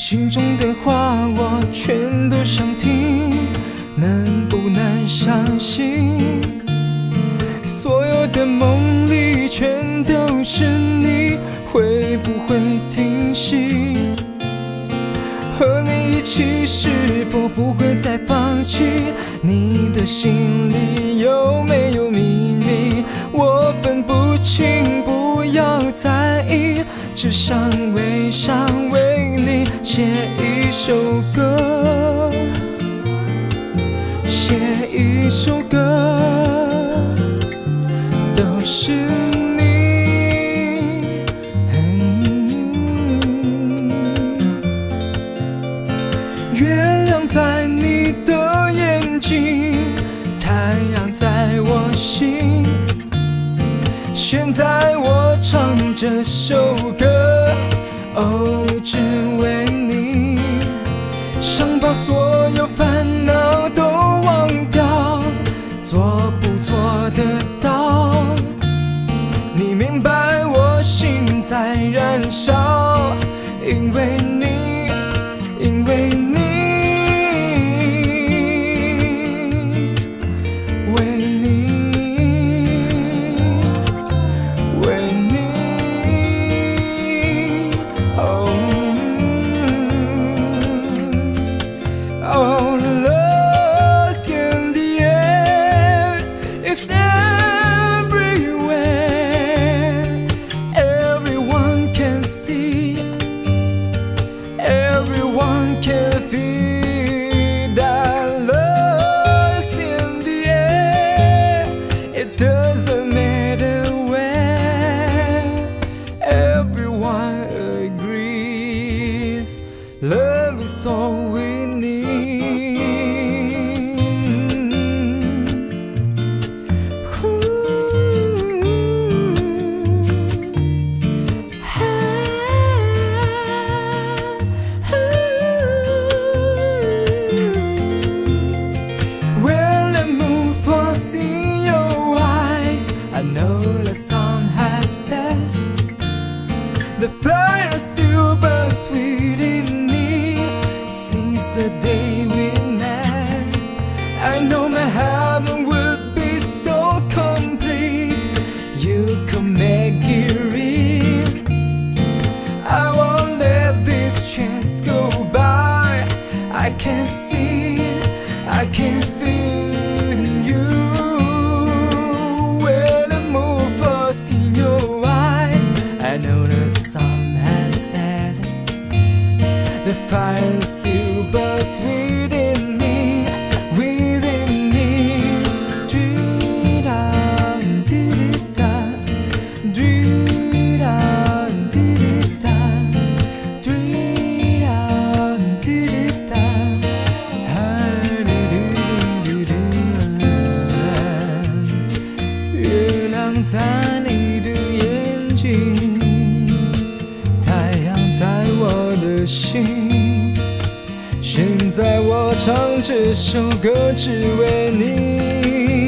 心中的话我全都想听，能不能相信？所有的梦里全都是你，会不会停息？和你一起是否不会再放弃？你的心里有没有秘密？我分不清，不要在意，只想微笑为你写一首歌，写一首歌，都是你。月亮在你的眼睛，太阳在我心。现在我唱这首歌，哦，只为你。想把所有烦恼都忘掉，做不做得到？你明白我心在燃烧，因为你，因为你。Love is all we need. When I move for seeing your eyes, I know the sun has set. The fire still burns within the day we met. I know my heaven would be so complete, you could make it real. I won't let this chance go by. I can see it, I can feel you. When I move fast in your eyes, I know the sun has set. The fire still burns within me, within me. Do-da, do-da, do-da, do-da, do-da, do-da, ha-do-do-do-do-do. 月亮在你的眼睛，太阳在我的心。现在我唱这首歌只为你。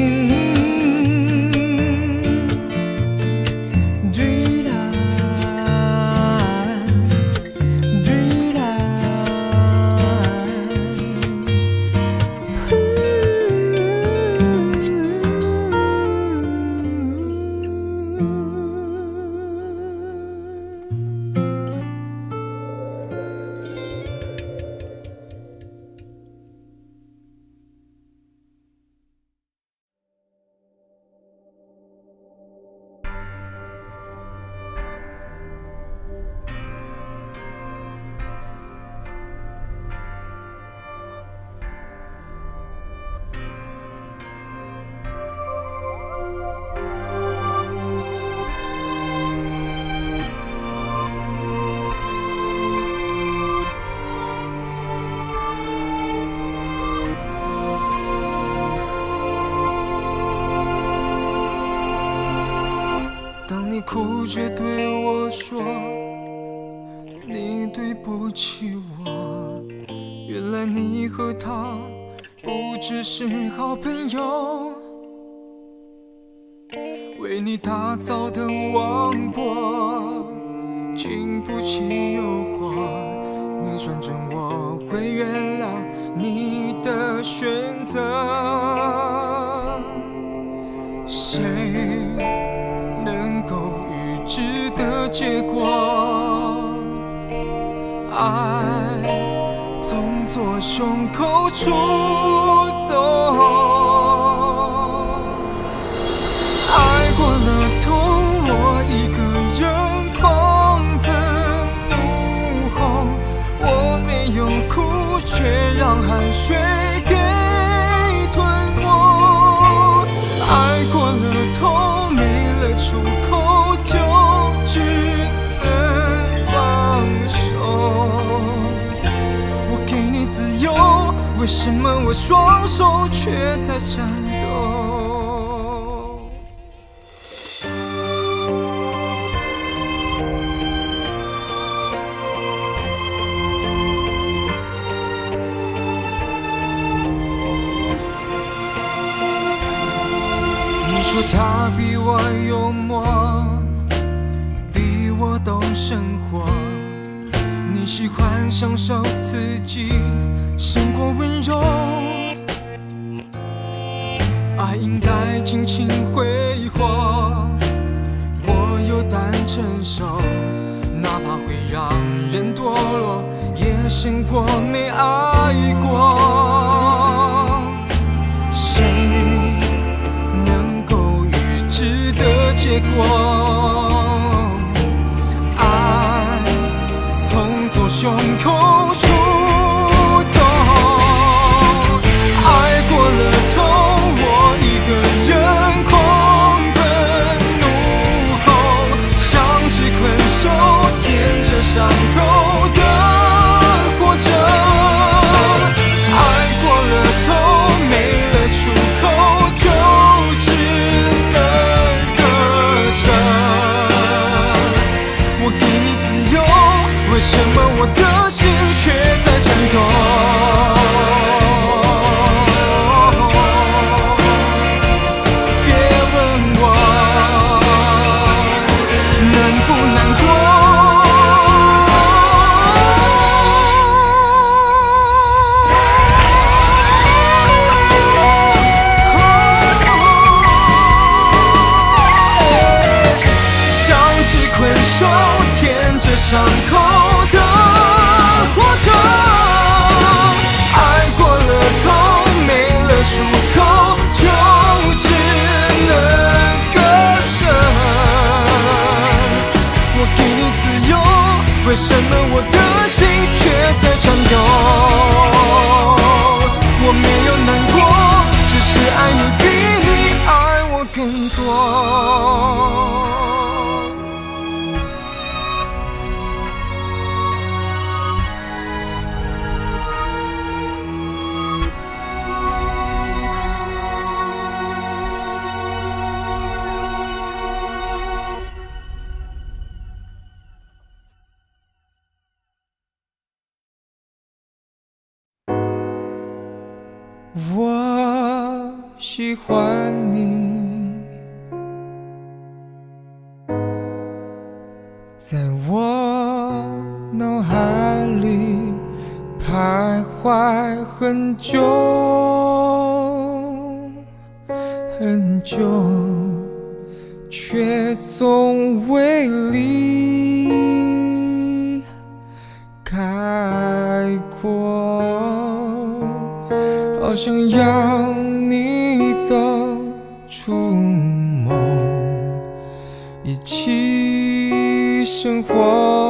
你哭着对我说，你对不起我。原来你和他不只是好朋友，为你打造的王国经不起诱惑，你算中我会原谅你的选择。谁能够预知的结果？爱从左胸口出走，爱过了头，我一个人狂奔怒吼，我没有哭，却让汗水给吞没。爱过了头，没了出口，就只能放手。我给你自由，为什么我双手却在颤抖？你说他比我幽默，比我懂生活。你喜欢享受刺激，胜过温柔。爱应该尽情挥霍，我有胆承受，哪怕会让人堕落，也胜过没爱过。谁能够预知的结果？爱从左胸口出走，爱过了头，我一个人狂奔怒吼，像只困兽，舔着伤口的活着。爱过了头，没了出口，就只能割舍。我给你自由，为什么我的心却在颤抖？别问我难不难过。像只困兽，舔着伤口的活着。爱过了头，没了出口，就只能割舍。我给你自由，为什么我的心却在颤抖？我没有难过，只是爱你比你爱我更多。我喜欢你，在我脑海里徘徊很久很久，却从未离开过。好想让你走出梦，一起生活。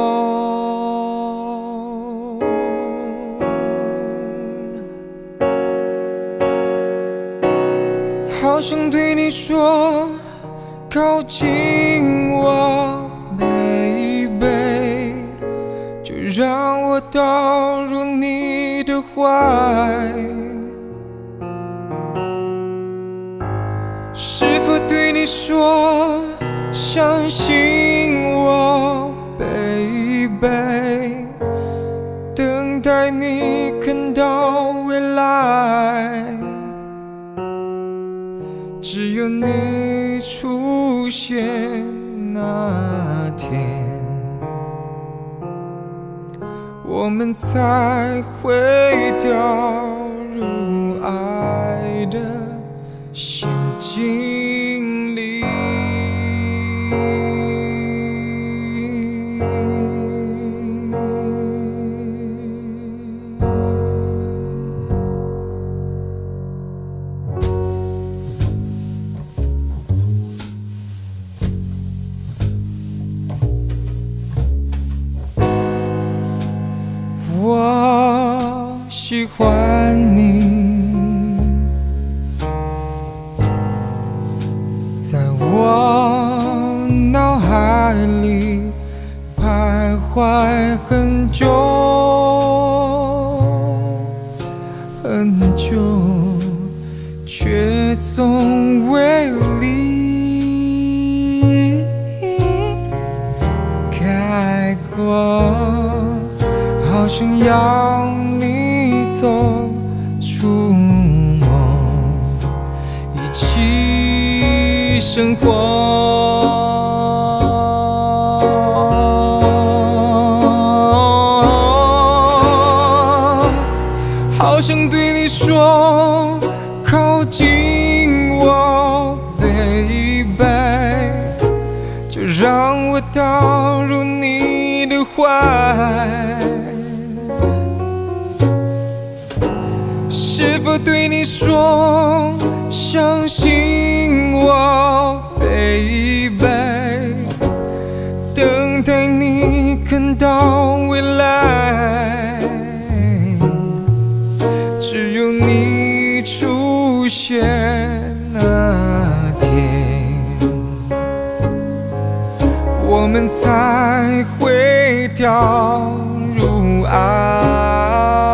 好想对你说，靠近我 ，baby， 就让我倒入你的怀。是否对你说，相信我 ，baby， 等待你看到未来。只有你出现那天， 我们才会掉入爱的陷阱里。我喜欢你，在我脑海里徘徊很久很久，却从未离开过。好想要你走出梦，一起生活。好想对你说，靠近我 ，baby， 就让我倒入你的怀。是否对你说，相信我 ，baby， 等待你看到未来，只有你出现那天，我们才会掉入爱。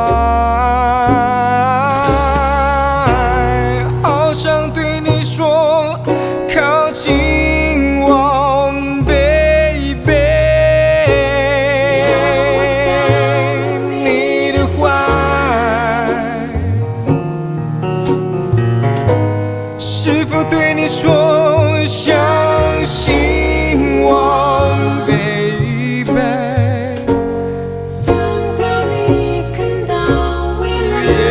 是否对你说，相信我 ，baby， 等待你看到未来，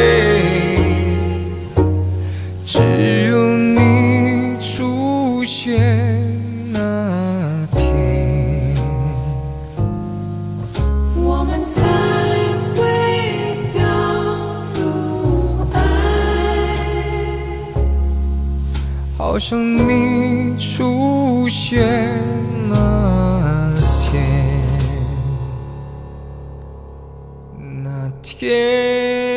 只有你出现那天， 我们才会掉入爱。 好想你出现那天，那天。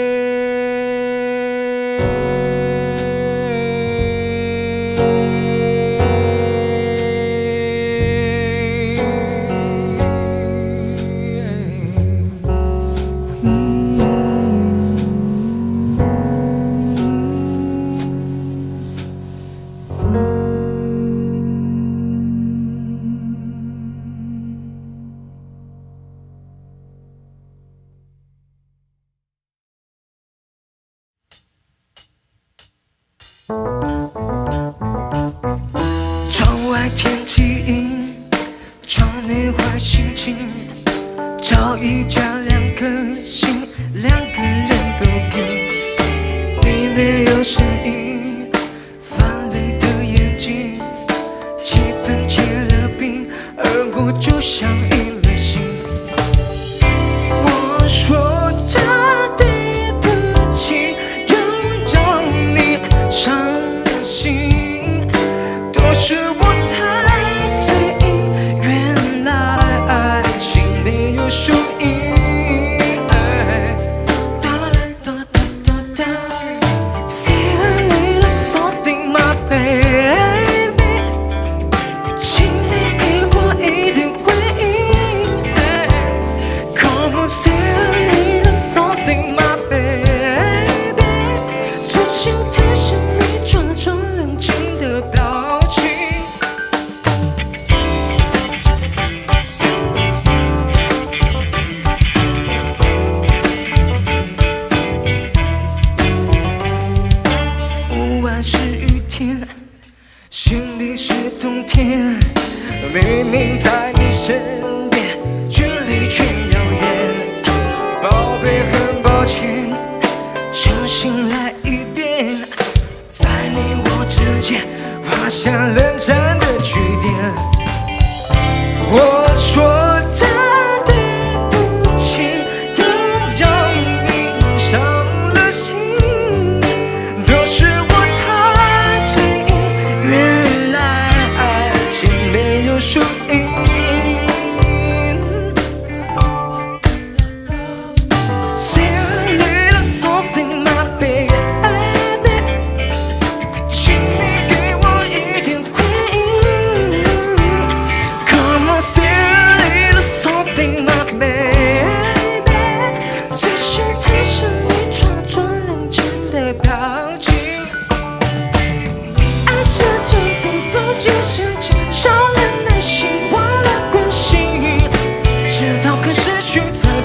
窗外天气阴，窗内坏心情，找一家两颗星，两个人都给。你没有声音，泛泪的眼睛，气氛结了冰，而我就像一枚星。我说着对不起，又让你伤了心，都是我太嘴硬，原来爱情没有输赢。哒啦啦哒哒哒哒 ，Say a little something, my baby， 请你给我一点回应。Come on, say a little something, my baby， 专心贴上你装装冷静的表情。屋外是雨天，心里是冬天，明明在你身边，距离却遥远。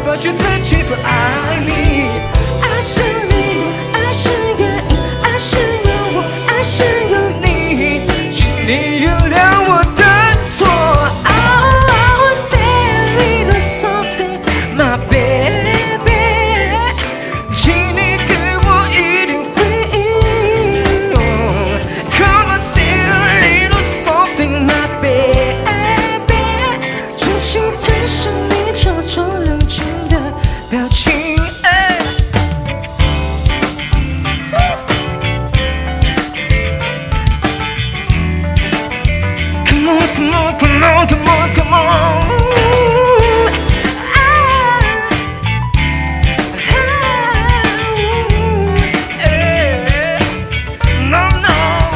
发觉自己多爱你。爱上你，爱上有你，爱上有我，爱上有你，请你原谅我的错。Oh, say a little something, my baby， 请你给我一点回应。Oh, come on, say a little something, my baby， 专心对上你这种冷静的表情。Come on, come on, come on, come on, come on. No, no.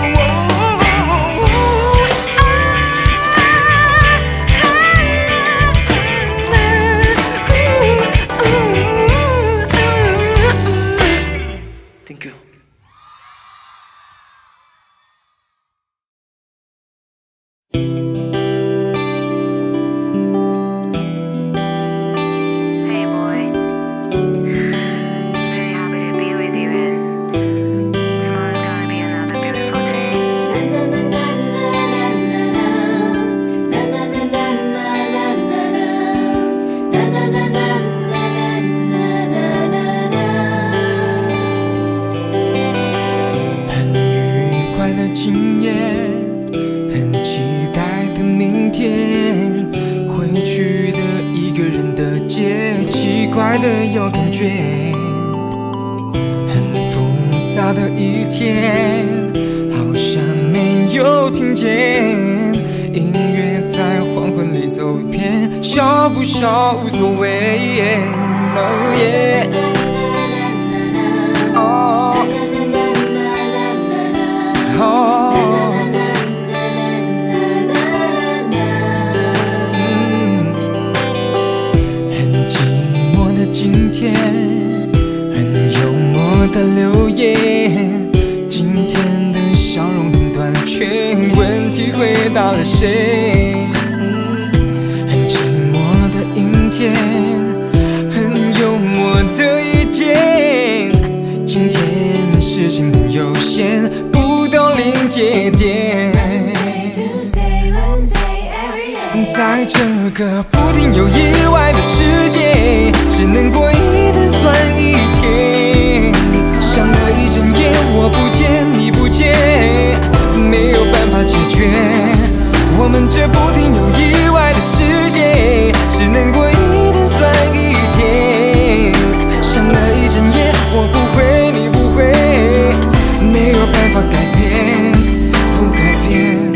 Thank you. Hey boy, really happy to be with you and tomorrow's gonna be another beautiful day. 很愉快的今夜，很期待的明天，回去的一个人的街，奇怪的有感觉，很复杂的一天，好像没有听见，音乐在黄昏里走一遍，笑不笑无所谓。Oh yeah， 哦哦。今天很幽默的留言，今天的笑容很短缺，问题回答了谁？很寂寞的阴天，很幽默的一天，今天事情很有限，不到临界点。在这个不停有意外的世界，只能过一天算一天。想了一整夜，我不见你不见，没有办法解决。我们这不停有意外的世界，只能过一天算一天。想了一整夜，我不会，你不会，没有办法改变，不改变。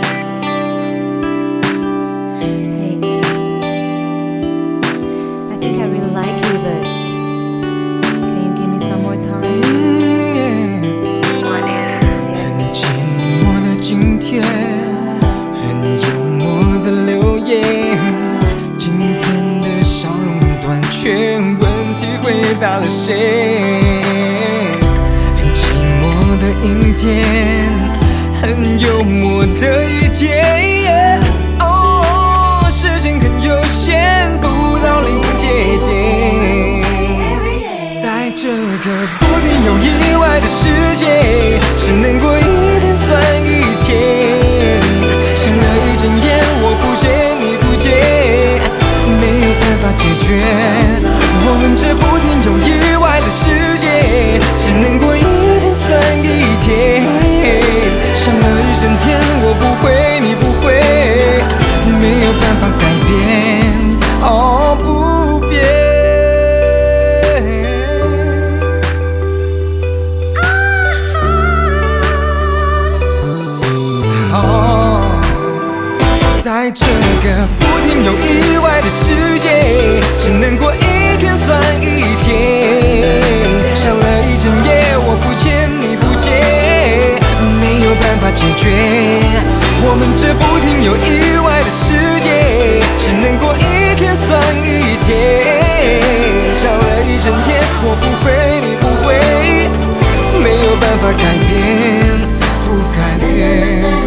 很幽默的留言，今天的笑容很短缺，问题回答了谁？很寂寞的阴天，很幽默的一天。哦，时间很有限，不到临界点。在这个不停有意外的世界，只能过一天算一天。想了一整夜，我不见你不见，没有办法解决。我们这不停有意外的世界，只能过一天算一天。想了一整天，我不会，你不会，没有办法改变，哦，不变。在这个不停有意外的世界，只能过一天算一天。想了一整夜，我不见你不见，没有办法解决。我们这不停有意外的世界，只能过一天算一天。想了一整天，我不会，你不会，没有办法改变，不改变。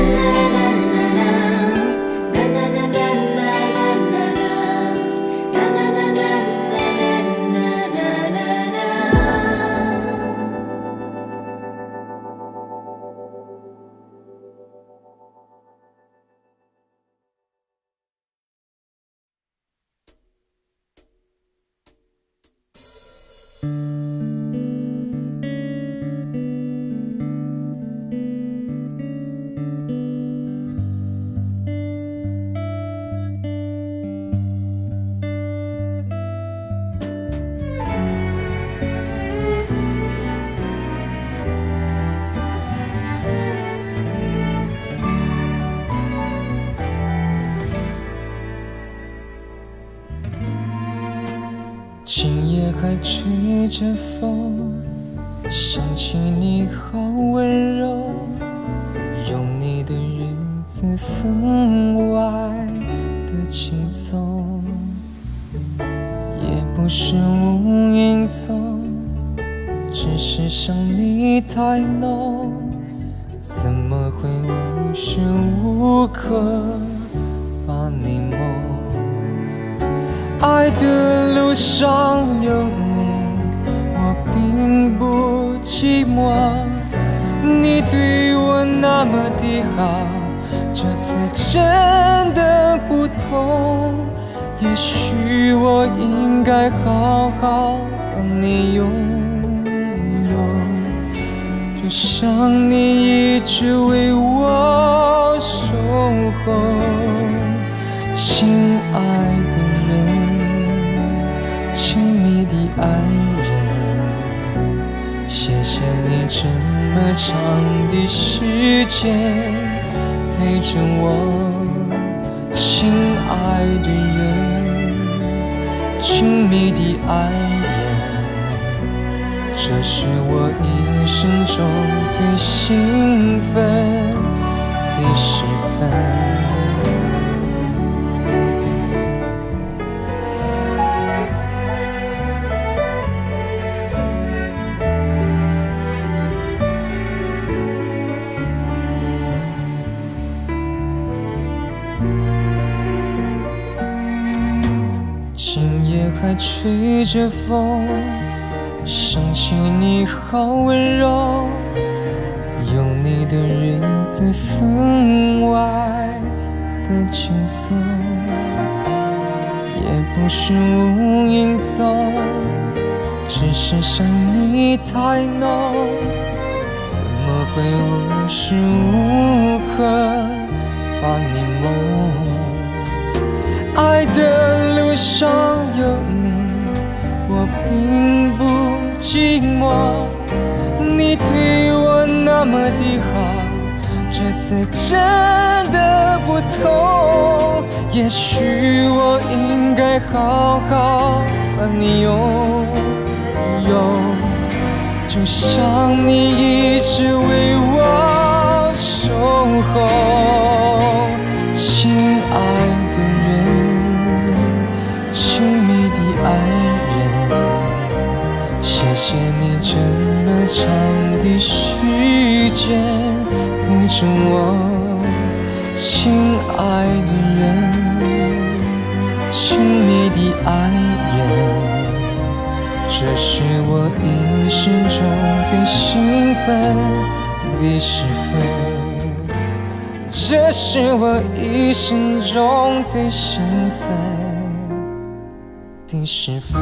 今夜还吹着风，想起你好温柔，有你的日子分外的轻松，也不是无影踪，只是想你太浓，怎么会无时无刻把你梦？爱的路上有你，我并不寂寞。你对我那么的好，这次真的不同。也许我应该好好把你拥有，就像你一直为我守候。亲爱的人，亲密的爱人，谢谢你这么长的时间陪着我。亲爱的人，亲密的爱人，这是我一生中最兴奋的时分。今夜还吹着风，想起你好温柔，有你的日子分外的轻松，也不是无影踪，只是想你太浓，怎么会无时无刻把你梦？爱的路上有你，我并不寂寞。你对我那么的好，这次真的不同。也许我应该好好把你拥有，就像你一直为我守候。亲爱的人，亲密的爱人，谢谢你这么长的时间陪着我。亲爱的人，亲密的爱人，这是我一生中最兴奋的时分。这是我一生中最兴奋的时分。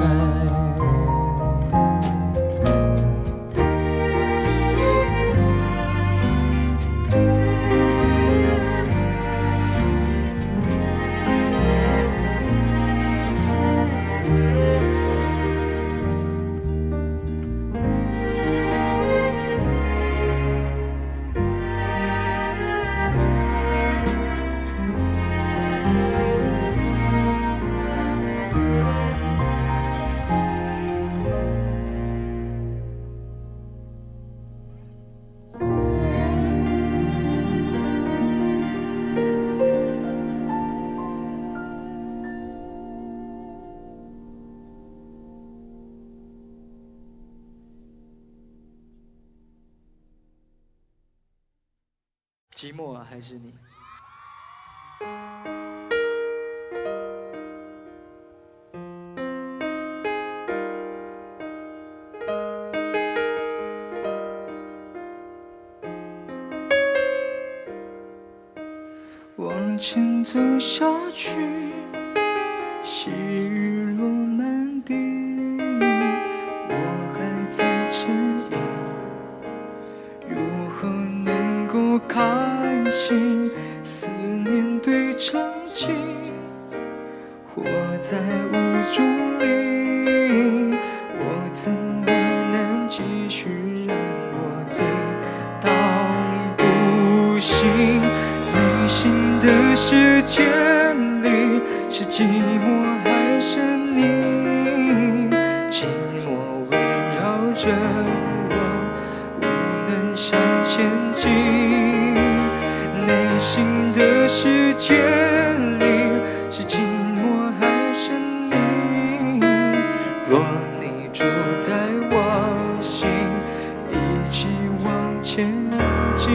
寂寞啊，还是你？ 往前走下去，细雨落满地，我还在这里，如何能够开心？思念堆成积，活在无助里，我怎么能继续让我醉到不行？内心的世界里，是寂寞还是间里，是寂寞还是你？若你住在我心，一起往前进。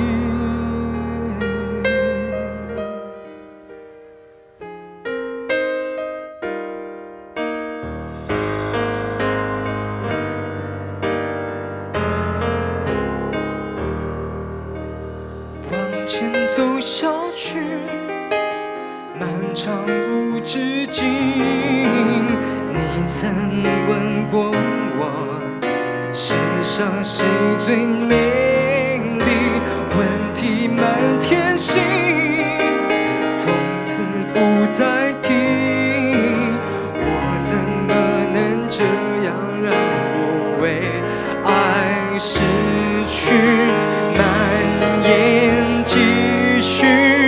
往前走下去，漫长无止境。你曾问过我，世上谁最美丽？问题满天星，从此不再提。我怎么能这样让我为爱失去？蔓延继续，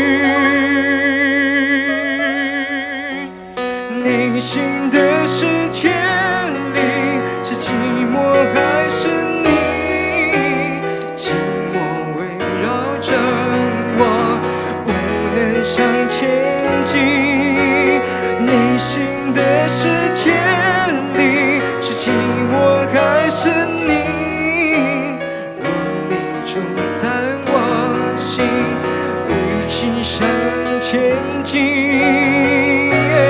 内心的世界里，是寂寞还是你？寂寞围绕着我，无能向前进。内心的世界里，是寂寞还是你？住在我心，一起向前进。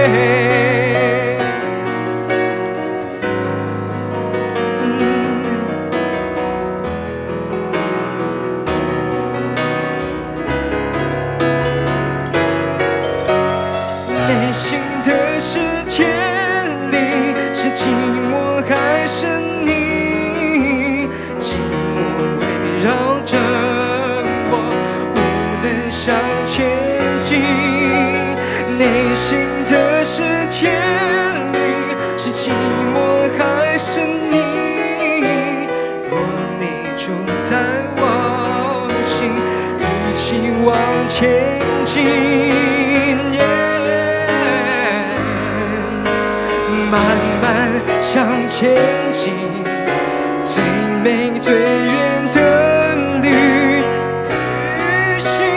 内心的世界里，是寂寞还是你？寂寞围绕着我，无能向前进。内心的世界里，是寂寞还是你？若你住在我心，一起往前进。慢慢向前进，最美最远的旅行。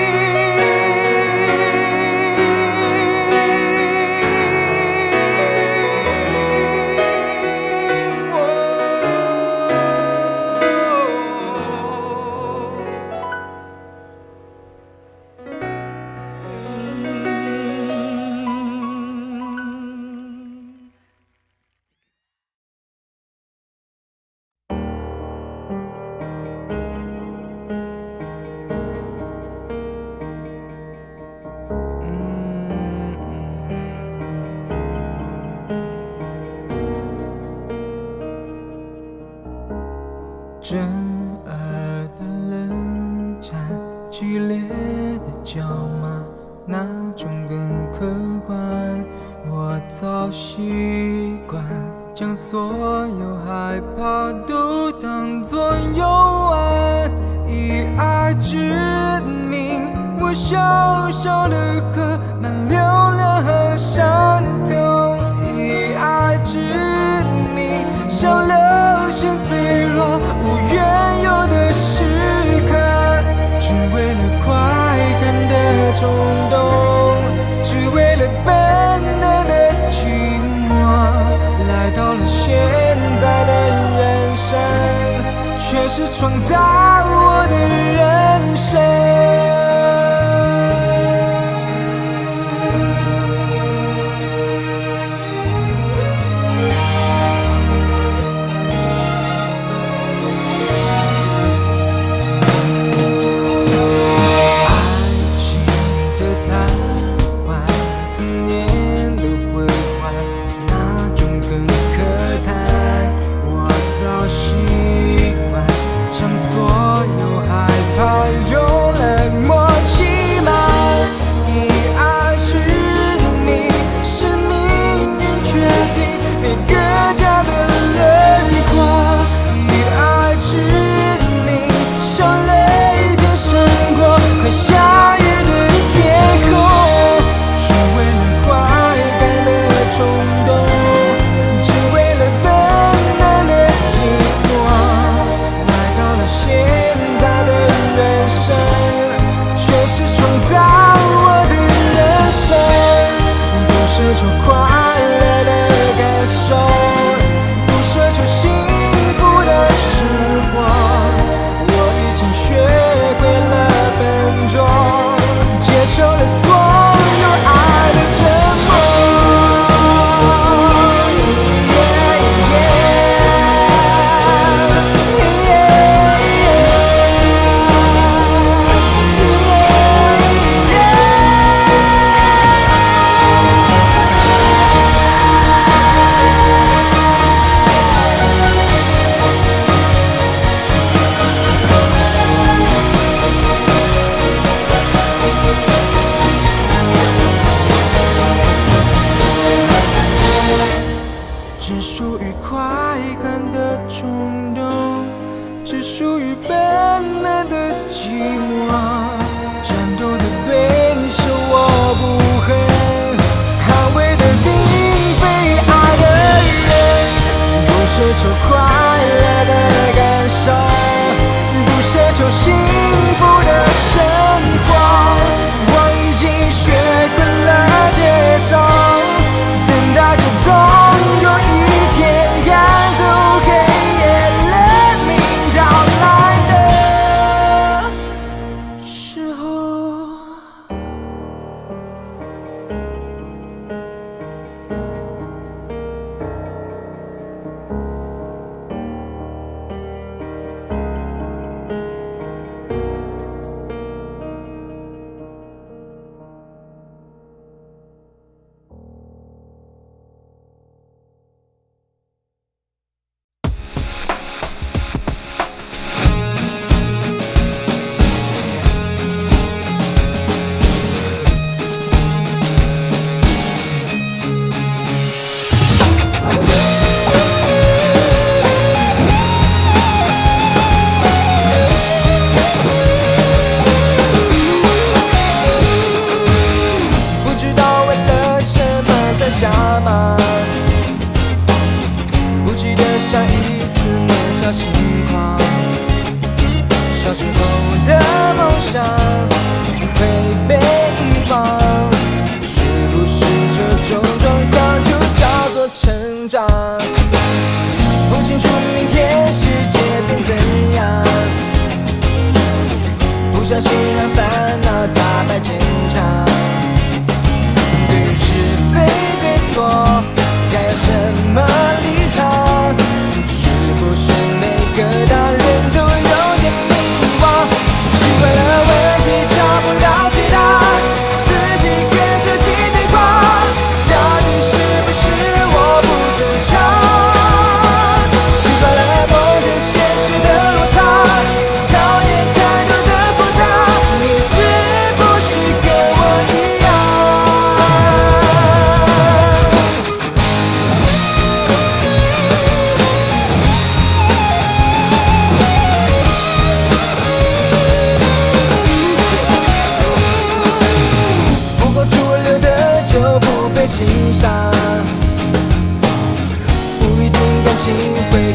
震耳的冷战，剧烈的叫骂，哪种更客观？我早习惯将所有害怕都当作游玩，以爱之名，我小小的河满流两伤痛，以爱之名，像流星坠落无缘由的时刻，只为了快感的冲动，只为了本能的寂寞，来到了现在的人生，却是创造我的人生。 用来磨只属于快感的冲动，只属于本能的寂寞。战斗的对手我不恨，捍卫的并非爱的人，不奢求快乐的感受，不奢求幸福的生活。我已经学会了接受，等待着总有一天赶走黑夜，黎明到来的时候。下吗？不记得上一次年少轻狂，小时候的梦想会被遗忘，是不是这种状况就叫做成长？不清楚明天世界变怎样，不小心让烦恼打败坚强。对于是非对错，该有什么立场？是不是每个大人都有点迷惘？习惯了问题找不到解答，自己跟自己对话，到底是不是我不正常？习惯了梦跟现实的落差，讨厌太多的复杂，你是不是跟我一样？欣赏，不一定感情会